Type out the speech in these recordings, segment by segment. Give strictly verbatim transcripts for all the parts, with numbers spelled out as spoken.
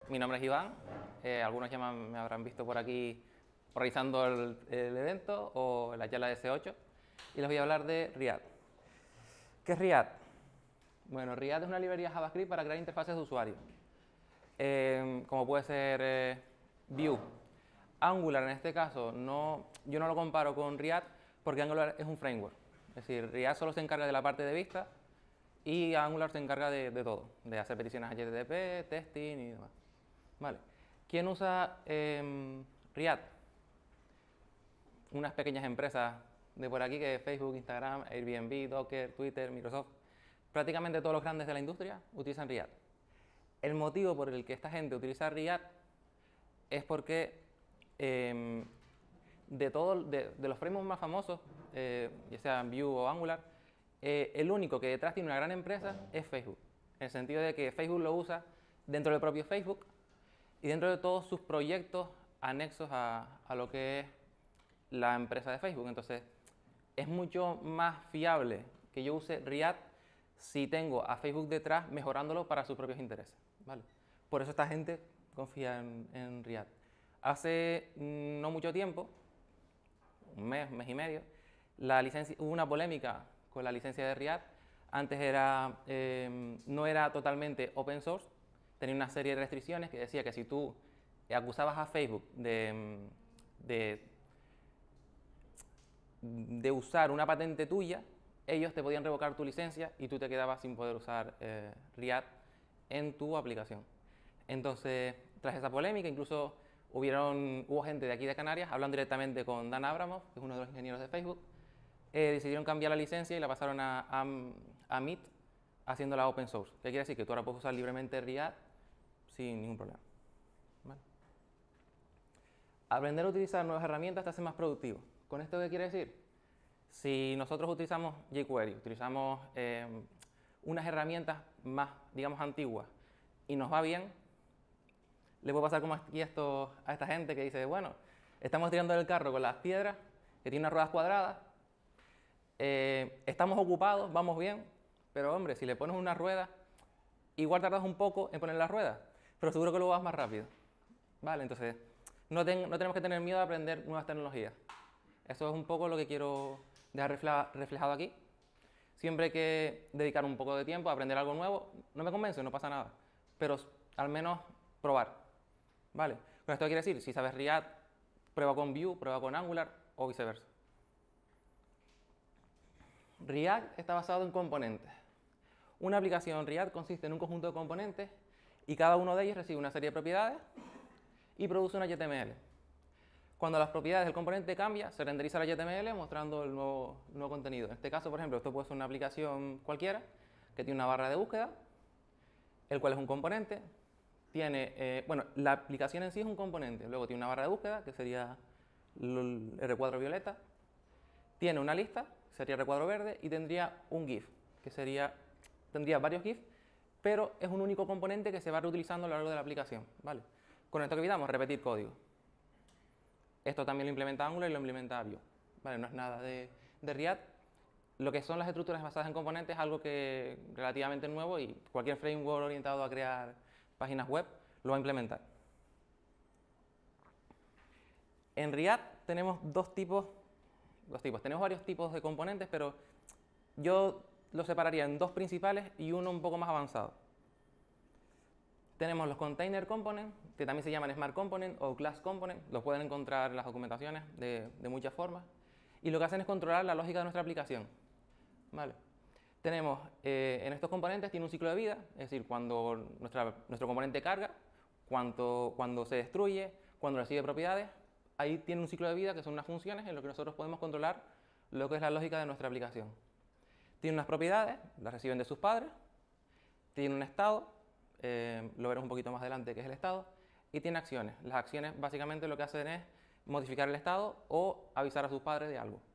Mi nombre es Iván, eh, algunos ya me, me habrán visto por aquí realizando el, el evento o la charla de C ocho y les voy a hablar de Riad. ¿Qué es Riad? Bueno, Riad es una librería JavaScript para crear interfaces de usuario, eh, como puede ser eh, Vue. Angular en este caso, no, yo no lo comparo con Riad porque Angular es un framework, es decir, Riad solo se encarga de la parte de vista y Angular se encarga de, de todo, de hacer peticiones H T T P, testing y demás. Vale. ¿Quién usa eh, Riad? Unas pequeñas empresas de por aquí que Facebook, Instagram, Airbnb, Docker, Twitter, Microsoft. Prácticamente todos los grandes de la industria utilizan Riad. El motivo por el que esta gente utiliza Riad es porque eh, de, todo, de, de los frameworks más famosos, eh, ya sean Vue o Angular, eh, el único que detrás tiene una gran empresa es Facebook. En el sentido de que Facebook lo usa dentro del propio Facebook y dentro de todos sus proyectos anexos a, a lo que es la empresa de Facebook. Entonces, es mucho más fiable que yo use Riad si tengo a Facebook detrás mejorándolo para sus propios intereses, ¿vale? Por eso esta gente confía en, en Riad. Hace no mucho tiempo, un mes, un mes y medio, la licencia, hubo una polémica con la licencia de Riad. Antes era, eh, no era totalmente open source, tenía una serie de restricciones que decía que si tú acusabas a Facebook de, de, de usar una patente tuya, ellos te podían revocar tu licencia y tú te quedabas sin poder usar eh, Riad en tu aplicación. Entonces, tras esa polémica, incluso hubieron, hubo gente de aquí de Canarias hablando directamente con Dan Abramov, que es uno de los ingenieros de Facebook, eh, decidieron cambiar la licencia y la pasaron a, a, a Meet haciéndola open source. ¿Qué quiere decir? Que tú ahora puedes usar libremente Riad sin ningún problema. ¿Vale? Aprender a utilizar nuevas herramientas te hace más productivo. ¿Con esto qué quiere decir? Si nosotros utilizamos jQuery, utilizamos eh, unas herramientas más, digamos, antiguas y nos va bien, le puede pasar como aquí a, estos, a esta gente que dice, bueno, estamos tirando del carro con las piedras, que tiene unas ruedas cuadradas, eh, estamos ocupados, vamos bien, pero hombre, si le pones una rueda, igual tardas un poco en poner la rueda, pero seguro que lo vas más rápido. Vale, entonces, no, ten, no tenemos que tener miedo a aprender nuevas tecnologías. Eso es un poco lo que quiero dejar refleja, reflejado aquí. Siempre hay que dedicar un poco de tiempo a aprender algo nuevo. No me convence, no pasa nada, pero al menos probar. ¿Vale? Con esto quiere decir, si sabes Riad, prueba con Vue, prueba con Angular o viceversa. React está basado en componentes. Una aplicación React consiste en un conjunto de componentes y cada uno de ellos recibe una serie de propiedades y produce un H T M L. Cuando las propiedades del componente cambian, se renderiza el H T M L mostrando el nuevo, el nuevo contenido. En este caso, por ejemplo, esto puede ser una aplicación cualquiera que tiene una barra de búsqueda, el cual es un componente. Tiene, eh, bueno, la aplicación en sí es un componente, luego tiene una barra de búsqueda, que sería el recuadro violeta, tiene una lista, sería el recuadro verde, y tendría un GIF, que sería, tendría varios GIFs, pero es un único componente que se va reutilizando a lo largo de la aplicación, ¿vale? Con esto que evitamos repetir código. Esto también lo implementa Angular y lo implementa Vue, ¿vale? No es nada de, de React. Lo que son las estructuras basadas en componentes es algo que relativamente nuevo y cualquier framework orientado a crear páginas web lo va a implementar. En React tenemos dos tipos, dos tipos, tenemos varios tipos de componentes, pero yo los separaría en dos principales y uno un poco más avanzado. Tenemos los Container Components, que también se llaman Smart Component o Class Component, los pueden encontrar en las documentaciones de, de muchas formas, y lo que hacen es controlar la lógica de nuestra aplicación. ¿Vale? Tenemos, eh, en estos componentes tiene un ciclo de vida, es decir, cuando nuestra, nuestro componente carga, cuando, cuando se destruye, cuando recibe propiedades, ahí tiene un ciclo de vida que son unas funciones en lo que nosotros podemos controlar lo que es la lógica de nuestra aplicación. Tiene unas propiedades, las reciben de sus padres, tiene un estado, eh, lo veremos un poquito más adelante que es el estado, y tiene acciones. Las acciones básicamente lo que hacen es modificar el estado o avisar a sus padres de algo.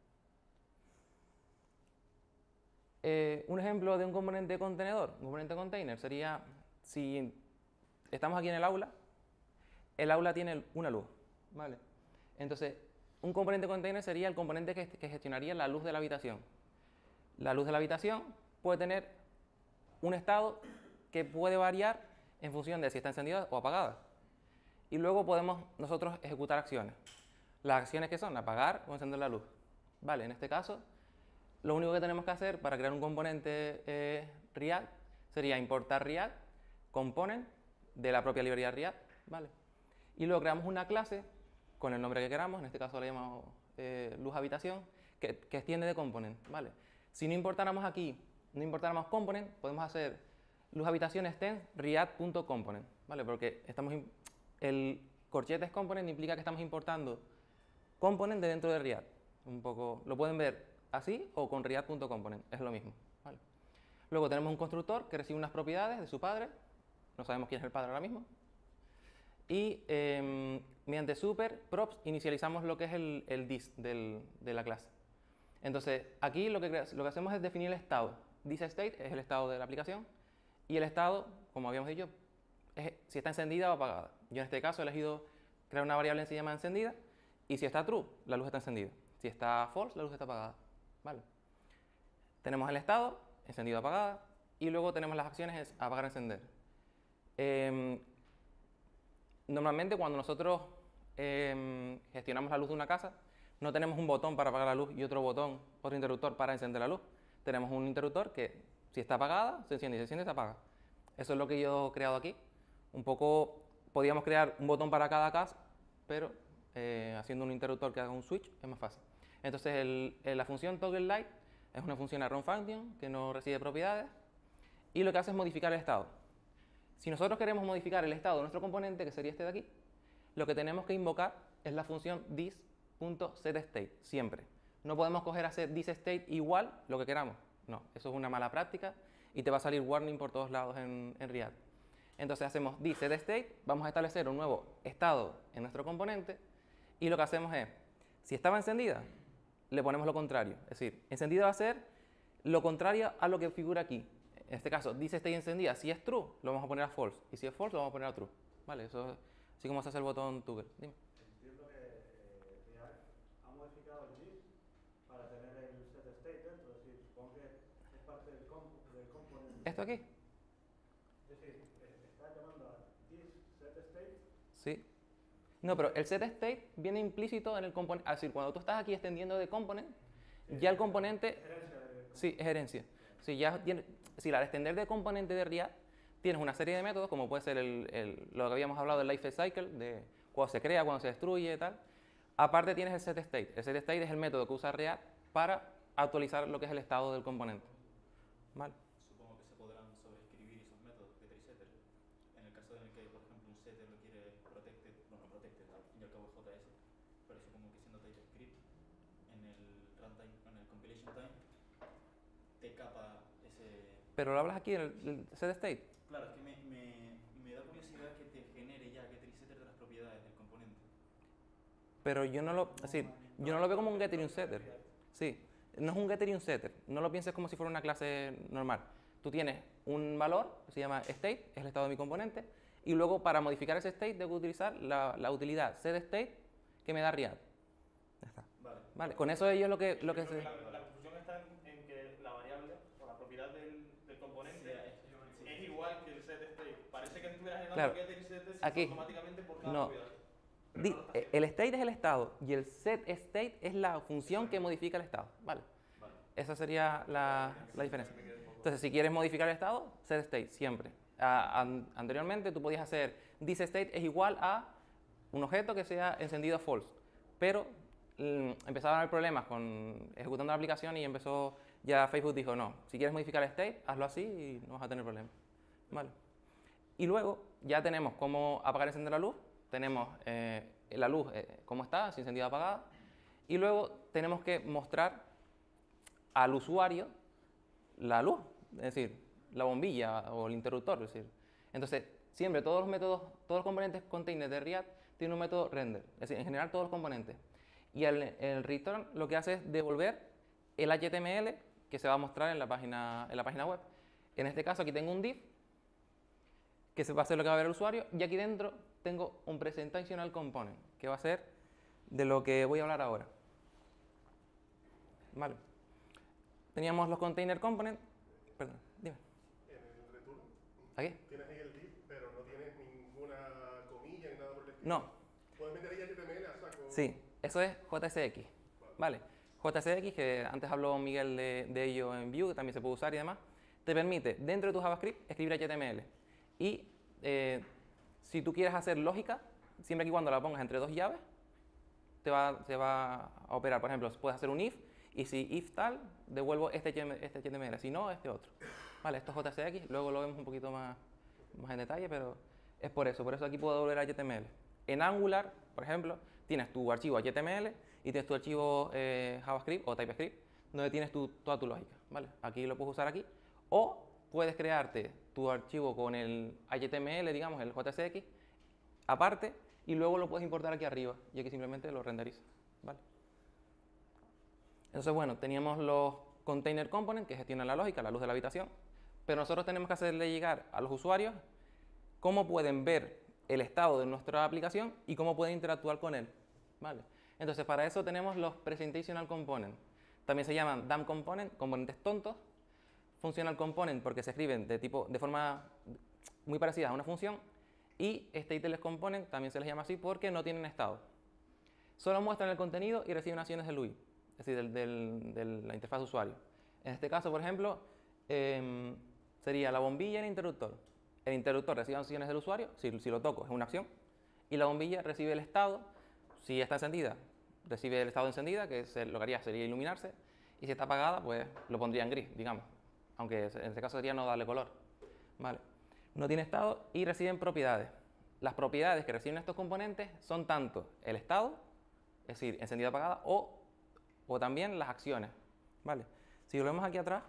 Eh, un ejemplo de un componente contenedor, un componente container, sería si estamos aquí en el aula, el aula tiene una luz, ¿vale? Entonces, un componente container sería el componente que, que gestionaría la luz de la habitación. La luz de la habitación puede tener un estado que puede variar en función de si está encendida o apagada. Y luego podemos nosotros ejecutar acciones. Las acciones que son apagar o encender la luz. Vale, en este caso, lo único que tenemos que hacer para crear un componente eh, React sería importar React component de la propia librería React, ¿vale? Y luego creamos una clase con el nombre que queramos, en este caso le llamamos eh, luz habitación, que, que extiende de component, ¿vale? Si no importáramos aquí, no importáramos component, podemos hacer luz habitación extend react.component, ¿vale? Porque estamos el corchetes component implica que estamos importando component de dentro de React. Un poco, lo pueden ver así o con react.component, es lo mismo, ¿vale? Luego tenemos un constructor que recibe unas propiedades de su padre, no sabemos quién es el padre ahora mismo, y eh, mediante super props inicializamos lo que es el, el dis del, de la clase. Entonces, aquí lo que, lo que hacemos es definir el estado. ThisState es el estado de la aplicación y el estado, como habíamos dicho, es si está encendida o apagada. Yo en este caso he elegido crear una variable en sí llamada encendida y si está true, la luz está encendida. Si está false, la luz está apagada, ¿vale? Tenemos el estado, encendido o apagada, y luego tenemos las acciones es apagar, encender. Eh, normalmente cuando nosotros eh, gestionamos la luz de una casa, no tenemos un botón para apagar la luz y otro botón, otro interruptor para encender la luz. Tenemos un interruptor que si está apagada, se enciende, y se enciende, se apaga. Eso es lo que yo he creado aquí. Un poco, podríamos crear un botón para cada casa, pero eh, haciendo un interruptor que haga un switch es más fácil. Entonces el, el, la función toggle light es una función arrow function que no recibe propiedades y lo que hace es modificar el estado. Si nosotros queremos modificar el estado de nuestro componente, que sería este de aquí, lo que tenemos que invocar es la función this.setState, siempre. No podemos coger hacer thisState igual lo que queramos. No, eso es una mala práctica y te va a salir warning por todos lados en, en React. Entonces hacemos thisSetState, vamos a establecer un nuevo estado en nuestro componente y lo que hacemos es, si estaba encendida, le ponemos lo contrario. Es decir, encendida va a ser lo contrario a lo que figura aquí. En este caso, thisState encendida, si es true, lo vamos a poner a false. Y si es false, lo vamos a poner a true. ¿Vale? Eso es así como se hace el botón toggle. Dime. Entiendo que eh, React ha modificado el this para tener el setState dentro. Es decir, supongo que es parte del, comp del componente. ¿Esto aquí? Es decir, está llamando a thisSetState. Sí. No, pero el setState viene implícito en el componente. Es decir, cuando tú estás aquí extendiendo de component, sí, ya el componente. Es herencia de sí, es herencia. Sí, ya tiene, sí, al extender de componente de React, tienes una serie de métodos, como puede ser el, el, lo que habíamos hablado del life cycle, de cuando se crea, cuando se destruye y tal. Aparte tienes el setState. El setState es el método que usa React para actualizar lo que es el estado del componente. ¿Vale? Supongo que se podrán sobreescribir esos métodos de setter. En el caso en el que, por ejemplo, un setter lo quiere protected, bueno, protected, al fin y al cabo es J S, pero supongo que siendo TypeScript, en el runtime, en el compilation time, te capa ese... Pero lo hablas aquí en el, el setState. Claro, es que me, me, me da curiosidad que te genere ya getInSetter de las propiedades del componente. Pero yo no lo, es decir, yo no lo veo como un getter y un setter. Sí, no es un getter y un setter. No lo pienses como si fuera una clase normal. Tú tienes un valor que se llama state, es el estado de mi componente, y luego para modificar ese state debo utilizar la, la utilidad setState que me da React. Ya está. Vale. Vale, con eso ellos lo que, lo que se... La, la confusión está en, en que la variable o la propiedad del, del componente sí, es, es igual que el setState. Parece que estuvieras generando claro. getInSetter Aquí. automáticamente por cada No. propiedad. Di, el state es el estado y el setState es la función que modifica el estado. Vale. Vale. Esa sería la, la diferencia. Entonces, si quieres modificar el estado, setState, siempre. Uh, an, anteriormente tú podías hacer thisState es igual a un objeto que sea encendido false, pero mm, empezaban a haber problemas con ejecutando la aplicación y empezó, ya Facebook dijo, no, si quieres modificar el state, hazlo así y no vas a tener problemas. Vale. Y luego ya tenemos cómo apagar y encender la luz, tenemos eh, la luz eh, cómo está, si encendida o apagada, y luego tenemos que mostrar al usuario la luz, es decir, la bombilla o el interruptor, es decir. Entonces, siempre todos los métodos, todos los componentes containers de React tienen un método render, es decir, en general todos los componentes. Y el, el return lo que hace es devolver el H T M L que se va a mostrar en la página, en la página web. En este caso aquí tengo un div que se va a hacer lo que va a ver el usuario y aquí dentro tengo un presentational component que va a ser de lo que voy a hablar ahora. Vale. Teníamos los container components. Perdón, dime. En el return ¿Aquí? tienes ahí el div, pero no No. ¿Puedes meter ahí H T M L a saco? Sí, eso es J S X. Vale. J S X, que antes habló Miguel de, de ello en Vue, que también se puede usar y demás, te permite dentro de tu JavaScript escribir H T M L. Y eh, si tú quieres hacer lógica, siempre que cuando la pongas entre dos llaves, te va, te va a operar. Por ejemplo, puedes hacer un if, y si if tal, devuelvo este, este H T M L, si no, este otro. Vale, esto es J S X, luego lo vemos un poquito más, más en detalle, pero es por eso, por eso aquí puedo devolver H T M L. En Angular, por ejemplo, tienes tu archivo H T M L y tienes tu archivo eh, JavaScript o TypeScript, donde tienes tu, toda tu lógica, ¿vale? Aquí lo puedes usar aquí, o puedes crearte tu archivo con el H T M L, digamos, el J S X, aparte, y luego lo puedes importar aquí arriba, y aquí simplemente lo renderizas, ¿vale? Entonces, bueno, teníamos los container components que gestionan la lógica, la luz de la habitación, pero nosotros tenemos que hacerle llegar a los usuarios cómo pueden ver el estado de nuestra aplicación y cómo pueden interactuar con él, ¿vale? Entonces, para eso tenemos los presentational components. También se llaman dumb component, componentes tontos. Functional component porque se escriben de, tipo, de forma muy parecida a una función. Y stateless component también se les llama así porque no tienen estado. Solo muestran el contenido y reciben acciones del U I, es decir, del, del, de la interfaz de usuario. En este caso, por ejemplo, eh, sería la bombilla y el interruptor. El interruptor recibe acciones del usuario, si, si lo toco es una acción, y la bombilla recibe el estado, si está encendida, recibe el estado de encendida, que es, lo que haría sería iluminarse, y si está apagada, pues lo pondría en gris, digamos, aunque en este caso sería no darle color. Vale. No tiene estado y reciben propiedades. Las propiedades que reciben estos componentes son tanto el estado, es decir, encendida apagada, o, o también las acciones. Vale. Si volvemos aquí atrás,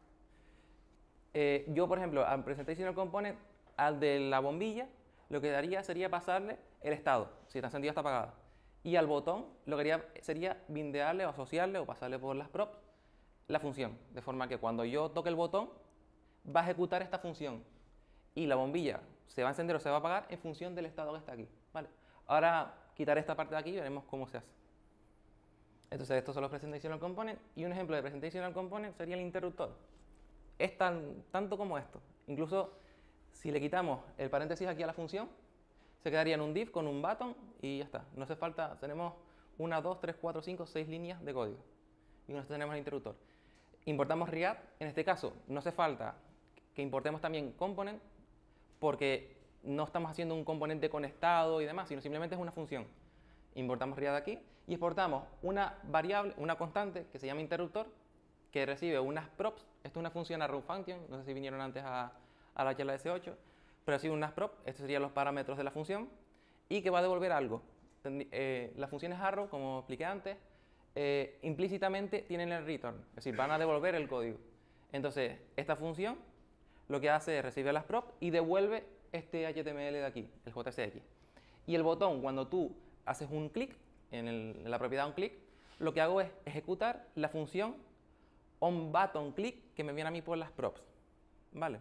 eh, yo, por ejemplo, al presentational component, al de la bombilla, lo que daría sería pasarle el estado, si está encendida o está apagada. Y al botón lo que haría sería bindearle o asociarle o pasarle por las props la función, de forma que cuando yo toque el botón va a ejecutar esta función y la bombilla se va a encender o se va a apagar en función del estado que está aquí, ¿vale? Ahora quitaré esta parte de aquí y veremos cómo se hace. Entonces estos son los presentational components y un ejemplo de presentational component sería el interruptor. Es tan, tanto como esto. Incluso si le quitamos el paréntesis aquí a la función, se quedaría en un div con un button y ya está. No hace falta, tenemos una, dos, tres, cuatro, cinco, seis líneas de código. Y con esto tenemos el interruptor. Importamos React, en este caso no hace falta que importemos también component, porque no estamos haciendo un componente conectado y demás, sino simplemente es una función. Importamos React aquí y exportamos una variable, una constante que se llama interruptor, que recibe unas props. Esto es una función arrow function, no sé si vinieron antes a, a la charla de S ocho, pero recibe unas props, estos serían los parámetros de la función, y que va a devolver algo. Eh, las funciones arrow, como expliqué antes, eh, implícitamente tienen el return, es decir, van a devolver el código. Entonces, esta función lo que hace es recibir las props y devuelve este H T M L de aquí, el J S X. Y el botón, cuando tú haces un clic, en, en la propiedad un clic, lo que hago es ejecutar la función onButtonClick que me viene a mí por las props, ¿vale?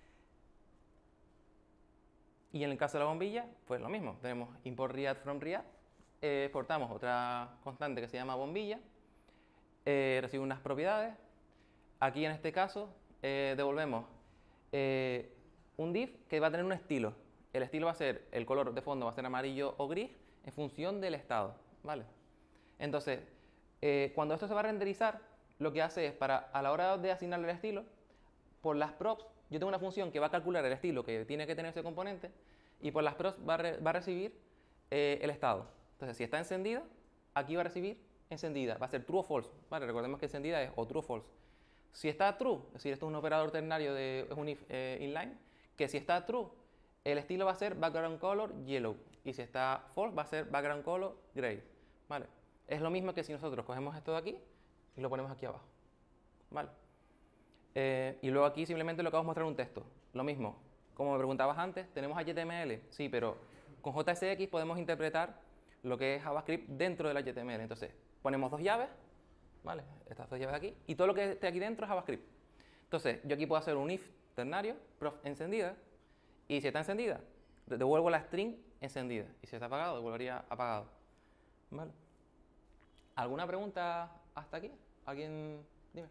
Y en el caso de la bombilla, pues lo mismo, tenemos import React from React, eh, exportamos otra constante que se llama bombilla, eh, recibe unas propiedades, aquí en este caso eh, devolvemos eh, un div que va a tener un estilo, el estilo va a ser, el color de fondo va a ser amarillo o gris en función del estado, ¿vale? Entonces, eh, cuando esto se va a renderizar, lo que hace es, para, a la hora de asignarle el estilo, por las props, yo tengo una función que va a calcular el estilo que tiene que tener ese componente, y por las props va a, re, va a recibir eh, el estado. Entonces, si está encendida, aquí va a recibir encendida, va a ser true o false, ¿vale? Recordemos que encendida es o true o false. Si está true, es decir, esto es un operador ternario, de, es un if eh, inline, que si está true, el estilo va a ser background color yellow, y si está false, va a ser background color gray, ¿vale? Es lo mismo que si nosotros cogemos esto de aquí y lo ponemos aquí abajo, ¿vale? Eh, y luego aquí simplemente lo que vamos a mostrar un texto. Lo mismo, como me preguntabas antes, tenemos H T M L, sí, pero con J S X podemos interpretar lo que es JavaScript dentro del H T M L. Entonces, ponemos dos llaves, ¿vale? Estas dos llaves aquí, y todo lo que esté aquí dentro es JavaScript. Entonces, yo aquí puedo hacer un if ternario, prof encendida, y si está encendida, devuelvo la string encendida, y si está apagado, devolvería apagado, ¿vale? ¿Alguna pregunta hasta aquí? ¿Alguien? Dime.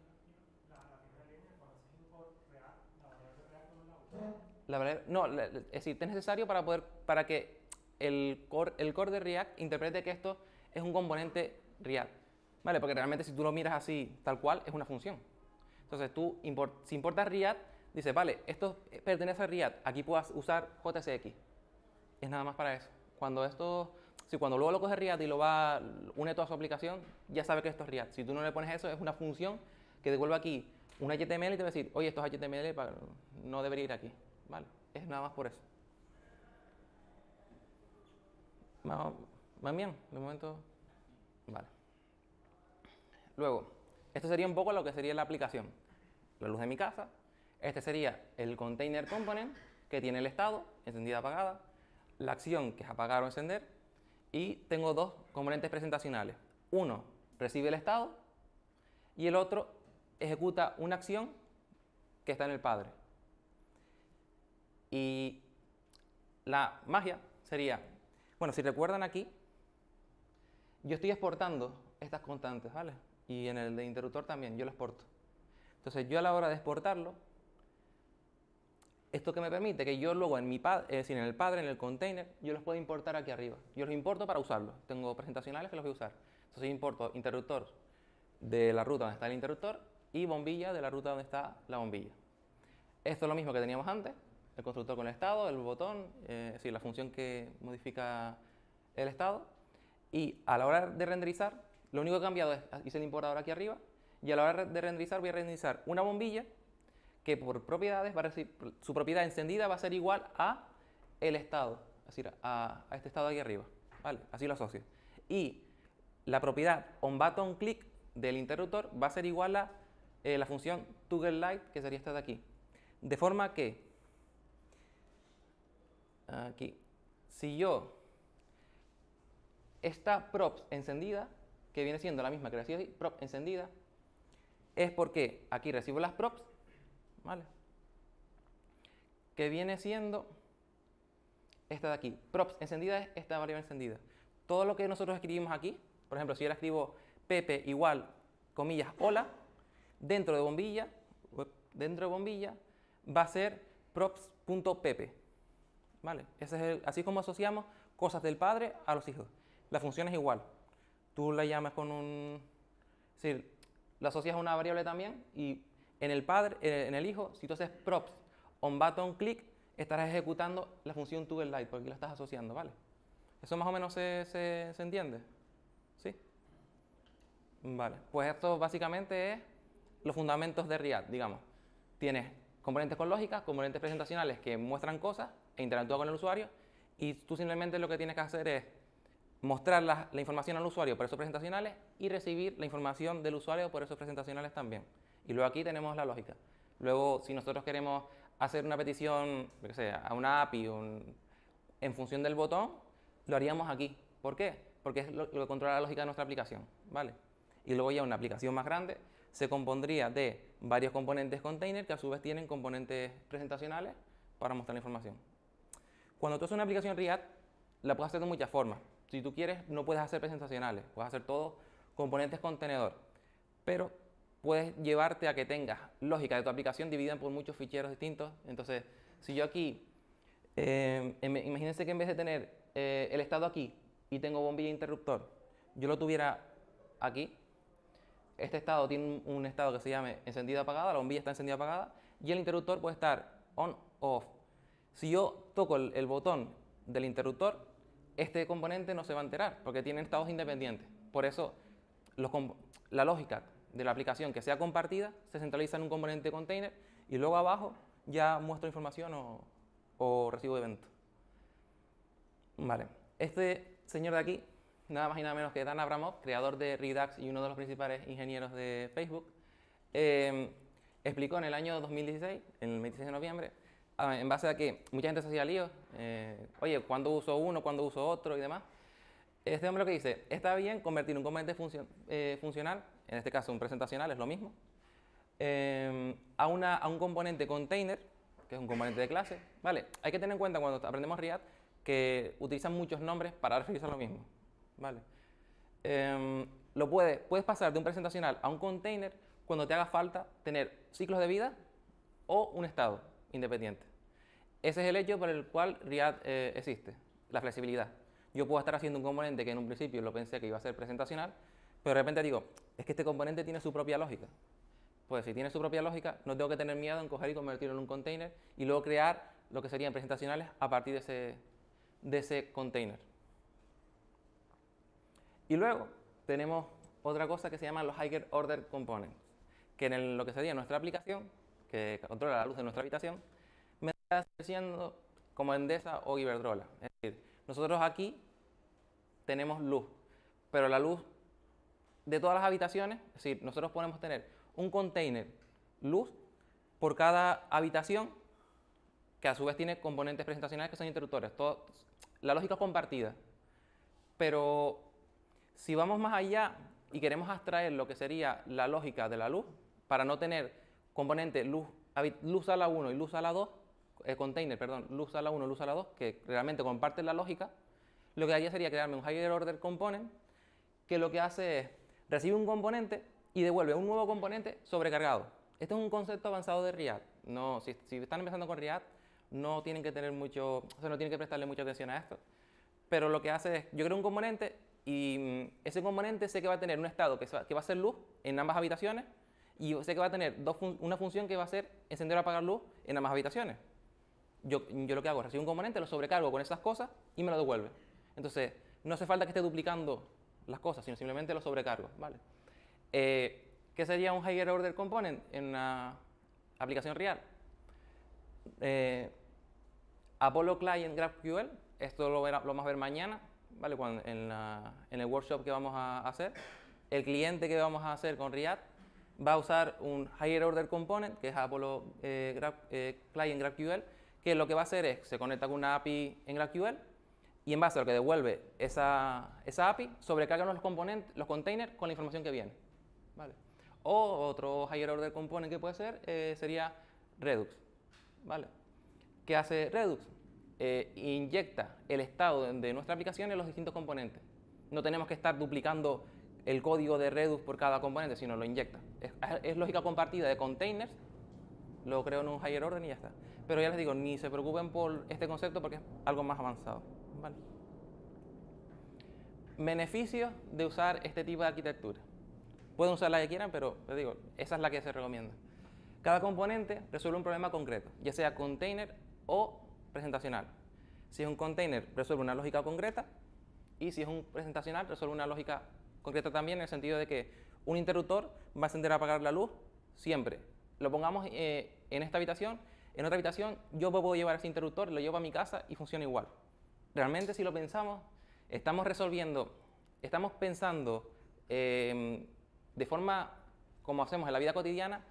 La variable, no, la, es decir, es necesario para poder, para que el core, el core de React interprete que esto es un componente React, ¿vale? Porque realmente si tú lo miras así, tal cual, es una función. Entonces tú, import, si importas React, dices, vale, esto pertenece a React, aquí puedes usar J S X. Es nada más para eso. Cuando esto, si cuando luego lo coge React y lo va, une toda su aplicación, ya sabe que esto es React. Si tú no le pones eso, es una función que devuelve aquí un H T M L y te va a decir, oye, esto es H T M L, no debería ir aquí, ¿vale? Es nada más por eso. ¿Van bien? De momento, vale. Luego, esto sería un poco lo que sería la aplicación. La luz de mi casa. Este sería el container component, que tiene el estado, encendida, apagada, la acción, que es apagar o encender, y tengo dos componentes presentacionales. Uno recibe el estado y el otro ejecuta una acción que está en el padre. Y la magia sería, bueno, si recuerdan aquí, yo estoy exportando estas constantes, ¿vale? Y en el de interruptor también, yo lo exporto. Entonces yo a la hora de exportarlo, esto que me permite que yo luego en mi padre, es decir, en el padre, en el container, yo los puedo importar aquí arriba. Yo los importo para usarlos. Tengo presentacionales que los voy a usar. Entonces yo importo interruptor de la ruta donde está el interruptor y bombilla de la ruta donde está la bombilla. Esto es lo mismo que teníamos antes, el constructor con el estado, el botón, eh, es decir, la función que modifica el estado. Y a la hora de renderizar, lo único que he cambiado es, hice el importador aquí arriba, y a la hora de renderizar voy a renderizar una bombilla que por propiedades, va a recibir, su propiedad encendida va a ser igual a el estado, es decir, a, a este estado de aquí arriba, ¿vale? Así lo asocio. Y la propiedad onButtonClick del interruptor va a ser igual a eh, la función ToggleLight, que sería esta de aquí. De forma que, aquí, si yo, esta props encendida, que viene siendo la misma que recibe prop encendida, es porque aquí recibo las props, ¿vale? Que viene siendo esta de aquí. Props encendida es esta variable encendida. Todo lo que nosotros escribimos aquí, por ejemplo, si yo le escribo pp igual, comillas, hola, dentro de bombilla, dentro de bombilla, va a ser props.pp, ¿vale? Ese es el, así como asociamos cosas del padre a los hijos. La función es igual. Tú la llamas con un... Es decir, la asocias a una variable también y en el padre, en el hijo, si tú haces props onButtonClick, estarás ejecutando la función ToggleLight, porque aquí la estás asociando, ¿vale? ¿Eso más o menos se, se, se entiende? ¿Sí? Vale, pues esto básicamente es los fundamentos de React, digamos. Tienes componentes con lógica, componentes presentacionales que muestran cosas e interactúan con el usuario, y tú simplemente lo que tienes que hacer es mostrar la, la información al usuario por esos presentacionales y recibir la información del usuario por esos presentacionales también. Y luego aquí tenemos la lógica. Luego, si nosotros queremos hacer una petición, yo qué sé, a una A P I un, en función del botón, lo haríamos aquí. ¿Por qué? Porque es lo, lo que controla la lógica de nuestra aplicación, ¿vale? Y luego ya una aplicación más grande se compondría de varios componentes container que a su vez tienen componentes presentacionales para mostrar la información. Cuando tú haces una aplicación React, la puedes hacer de muchas formas. Si tú quieres, no puedes hacer presentacionales, puedes hacer todo componentes contenedor, pero puedes llevarte a que tengas lógica de tu aplicación dividida por muchos ficheros distintos. Entonces, si yo aquí, eh, imagínense que en vez de tener eh, el estado aquí y tengo bombilla e interruptor, yo lo tuviera aquí. Este estado tiene un, un estado que se llame encendida apagada, la bombilla está encendida apagada, y el interruptor puede estar on o off. Si yo toco el, el botón del interruptor, este componente no se va a enterar, porque tiene estados independientes. Por eso, los, la lógica de la aplicación que sea compartida se centraliza en un componente container y luego abajo ya muestro información o, o recibo evento. Vale. Este señor de aquí, nada más y nada menos que Dan Abramov, creador de Redux y uno de los principales ingenieros de Facebook, eh, explicó en el año dos mil dieciséis, en el veintiséis de noviembre, en base a que mucha gente se hacía líos, eh, oye, ¿cuándo uso uno, cuándo uso otro y demás? Este hombre lo que dice, está bien convertir un componente funcio eh, funcional, en este caso un presentacional, es lo mismo, eh, a, una, a un componente container, que es un componente de clase, ¿vale? Hay que tener en cuenta cuando aprendemos React que utilizan muchos nombres para referirse a lo mismo, ¿vale? Eh, lo puedes, puedes pasar de un presentacional a un container cuando te haga falta tener ciclos de vida o un estado independiente. Ese es el hecho por el cual React eh, existe. la flexibilidad. Yo puedo estar haciendo un componente que en un principio lo pensé que iba a ser presentacional, pero de repente digo, es que este componente tiene su propia lógica. Pues si tiene su propia lógica, no tengo que tener miedo en coger y convertirlo en un container y luego crear lo que serían presentacionales a partir de ese, de ese container. Y luego tenemos otra cosa que se llama los Higher Order Components, que en el, lo que sería nuestra aplicación, que controla la luz de nuestra habitación, me está siendo como Endesa o Iberdrola. Es decir, nosotros aquí tenemos luz, pero la luz de todas las habitaciones, es decir, nosotros podemos tener un container luz por cada habitación, que a su vez tiene componentes presentacionales que son interruptores. Todo, la lógica es compartida, pero si vamos más allá y queremos abstraer lo que sería la lógica de la luz, para no tener componente luz, luz a la uno y luz a la dos, eh, container, perdón, luz a la uno y luz a la dos, que realmente comparten la lógica, lo que haría sería crearme un higher order component que lo que hace es recibe un componente y devuelve un nuevo componente sobrecargado. Este es un concepto avanzado de React. No, si, si están empezando con React, no tienen que tener mucho, o sea, no tienen que prestarle mucha atención a esto. Pero lo que hace es, yo creo un componente y mm, ese componente sé que va a tener un estado que, que va a ser luz en ambas habitaciones y sé que va a tener dos fun una función que va a ser encender o apagar luz en ambas habitaciones. Yo, yo lo que hago es recibo un componente, lo sobrecargo con esas cosas y me lo devuelve. Entonces, no hace falta que esté duplicando las cosas, sino simplemente lo sobrecargo, ¿vale? Eh, ¿Qué sería un higher order component en una aplicación real? Eh, Apollo Client GraphQL, esto lo, verá, lo vamos a ver mañana, ¿vale? Cuando, en, la, en el workshop que vamos a hacer. El cliente que vamos a hacer con React va a usar un higher order component, que es Apollo eh, Graph, eh, Client GraphQL, que lo que va a hacer es, se conecta con una A P I en GraphQL, y en base a lo que devuelve esa, esa A P I, sobrecargan los componentes, los containers con la información que viene, ¿vale? O otro higher order component que puede ser eh, sería Redux, ¿vale? ¿Qué hace Redux? Eh, inyecta el estado de, de nuestra aplicación en los distintos componentes. No tenemos que estar duplicando el código de Redux por cada componente, sino lo inyecta. Es, es lógica compartida de containers, lo creo en un higher order y ya está. Pero ya les digo, ni se preocupen por este concepto porque es algo más avanzado, ¿vale? Beneficios de usar este tipo de arquitectura. Pueden usar la que quieran, pero les digo, esa es la que se recomienda. Cada componente resuelve un problema concreto, ya sea container o presentacional. Si es un container, resuelve una lógica concreta, y si es un presentacional, resuelve una lógica concreta también, en el sentido de que un interruptor va a encender a apagar la luz siempre. Lo pongamos eh, en esta habitación, en otra habitación yo puedo llevar ese interruptor, lo llevo a mi casa y funciona igual. Realmente, si lo pensamos, estamos resolviendo, estamos pensando eh, de forma, como hacemos en la vida cotidiana,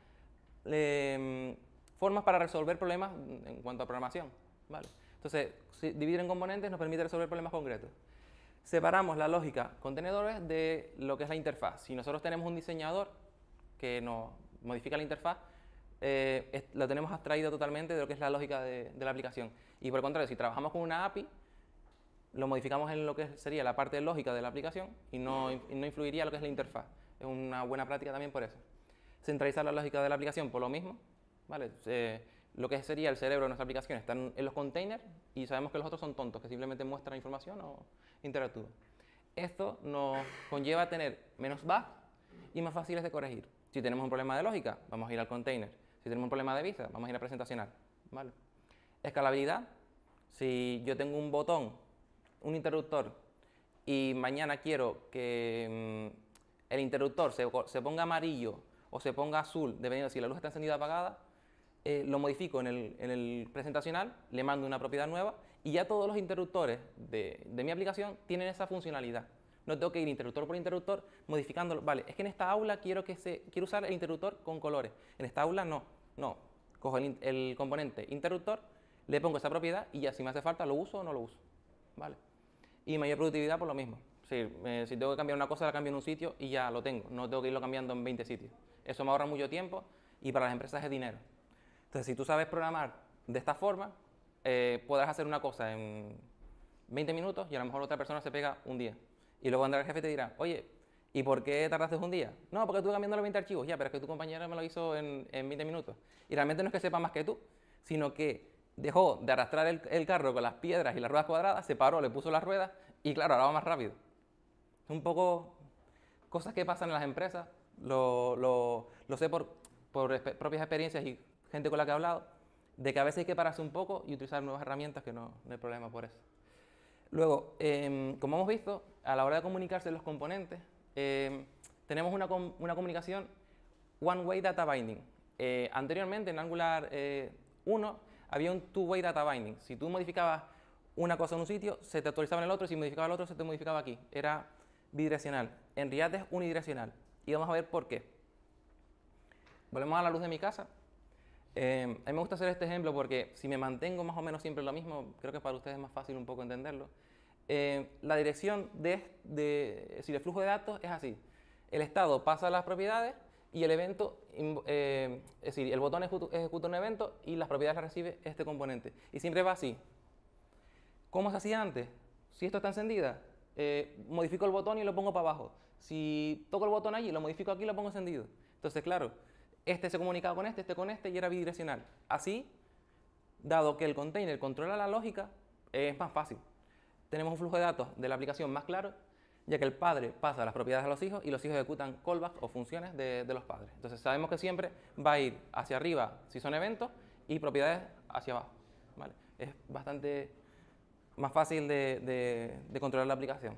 eh, formas para resolver problemas en cuanto a programación, ¿vale? Entonces, si dividir en componentes nos permite resolver problemas concretos. Separamos la lógica contenedores de lo que es la interfaz. Si nosotros tenemos un diseñador que nos modifica la interfaz, eh, es, lo tenemos abstraído totalmente de lo que es la lógica de, de la aplicación. Y por el contrario, si trabajamos con una A P I, lo modificamos en lo que sería la parte lógica de la aplicación y no, y no influiría lo que es la interfaz. Es una buena práctica también por eso. Centralizar la lógica de la aplicación por lo mismo, ¿vale? Eh, lo que sería el cerebro de nuestra aplicación está en, en los containers y sabemos que los otros son tontos, que simplemente muestran información o interactúan. Esto nos conlleva a tener menos bugs y más fáciles de corregir. Si tenemos un problema de lógica, vamos a ir al container. Si tenemos un problema de vista, vamos a ir a presentacional, ¿vale? Escalabilidad. Si yo tengo un botón, un interruptor, y mañana quiero que mmm, el interruptor se, se ponga amarillo o se ponga azul, dependiendo de si la luz está encendida o apagada, eh, lo modifico en el, en el presentacional, le mando una propiedad nueva y ya todos los interruptores de, de mi aplicación tienen esa funcionalidad. No tengo que ir interruptor por interruptor modificándolo. Vale, es que en esta aula quiero, que se, quiero usar el interruptor con colores. En esta aula no. No. Cojo el, el componente interruptor, le pongo esa propiedad y ya si me hace falta lo uso o no lo uso. ¿Vale? Y mayor productividad por lo mismo. Si, eh, si tengo que cambiar una cosa, la cambio en un sitio y ya lo tengo. No tengo que irlo cambiando en veinte sitios. Eso me ahorra mucho tiempo y para las empresas es dinero. Entonces, si tú sabes programar de esta forma, eh, podrás hacer una cosa en veinte minutos y a lo mejor otra persona se pega un día. Y luego vendrá el jefe y te dirá, oye, ¿y por qué tardaste un día? No, porque estuve cambiando los veinte archivos. Ya, pero es que tu compañero me lo hizo en, en veinte minutos. Y realmente no es que sepa más que tú, sino que dejó de arrastrar el, el carro con las piedras y las ruedas cuadradas, se paró, le puso las ruedas y claro, ahora va más rápido. Es un poco cosas que pasan en las empresas, lo, lo, lo sé por, por exp- propias experiencias y gente con la que he hablado, de que a veces hay que pararse un poco y utilizar nuevas herramientas, que no, no hay problema por eso. Luego, eh, como hemos visto, a la hora de comunicarse los componentes, eh, tenemos una, com una comunicación one-way data binding. Eh, anteriormente, en Angular eh, uno, había un two-way data binding. Si tú modificabas una cosa en un sitio, se te actualizaba en el otro, y si modificaba el otro, se te modificaba aquí. Era bidireccional. En React es unidireccional. Y vamos a ver por qué. Volvemos a la luz de mi casa. Eh, a mí me gusta hacer este ejemplo porque si me mantengo más o menos siempre lo mismo, creo que para ustedes es más fácil un poco entenderlo. Eh, la dirección de, de, es decir, el flujo de datos es así. El estado pasa las propiedades y el evento, eh, es decir, el botón ejecuta un evento y las propiedades las recibe este componente. Y siempre va así. ¿Cómo se hacía antes? Si esto está encendida, eh, modifico el botón y lo pongo para abajo. Si toco el botón allí, lo modifico aquí y lo pongo encendido. Entonces, claro, este se comunicaba con este, este con este y era bidireccional. Así, dado que el container controla la lógica, es más fácil. Tenemos un flujo de datos de la aplicación más claro, ya que el padre pasa las propiedades a los hijos y los hijos ejecutan callbacks o funciones de, de los padres. Entonces sabemos que siempre va a ir hacia arriba si son eventos y propiedades hacia abajo. ¿Vale? Es bastante más fácil de, de, de controlar la aplicación.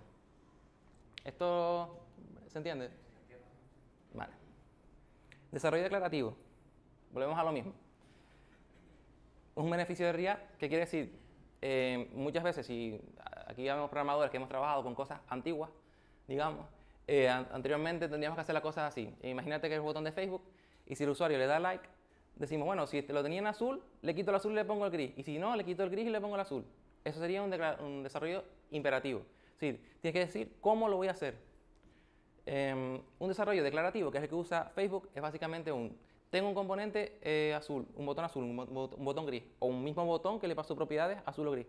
¿Esto se entiende? Vale. Desarrollo declarativo. Volvemos a lo mismo. Es un beneficio de React, que quiere decir, eh, muchas veces, si aquí ya vemos programadores que hemos trabajado con cosas antiguas, digamos, eh, an anteriormente tendríamos que hacer las cosas así. Imagínate que es el botón de Facebook y si el usuario le da like, decimos, bueno, si lo tenía en azul, le quito el azul y le pongo el gris. Y si no, le quito el gris y le pongo el azul. Eso sería un, un desarrollo imperativo. Sí, tienes que decir cómo lo voy a hacer. Eh, un desarrollo declarativo, que es el que usa Facebook, es básicamente un, tengo un componente eh, azul, un botón azul, un, bot un botón gris, o un mismo botón que le pasó propiedades azul o gris.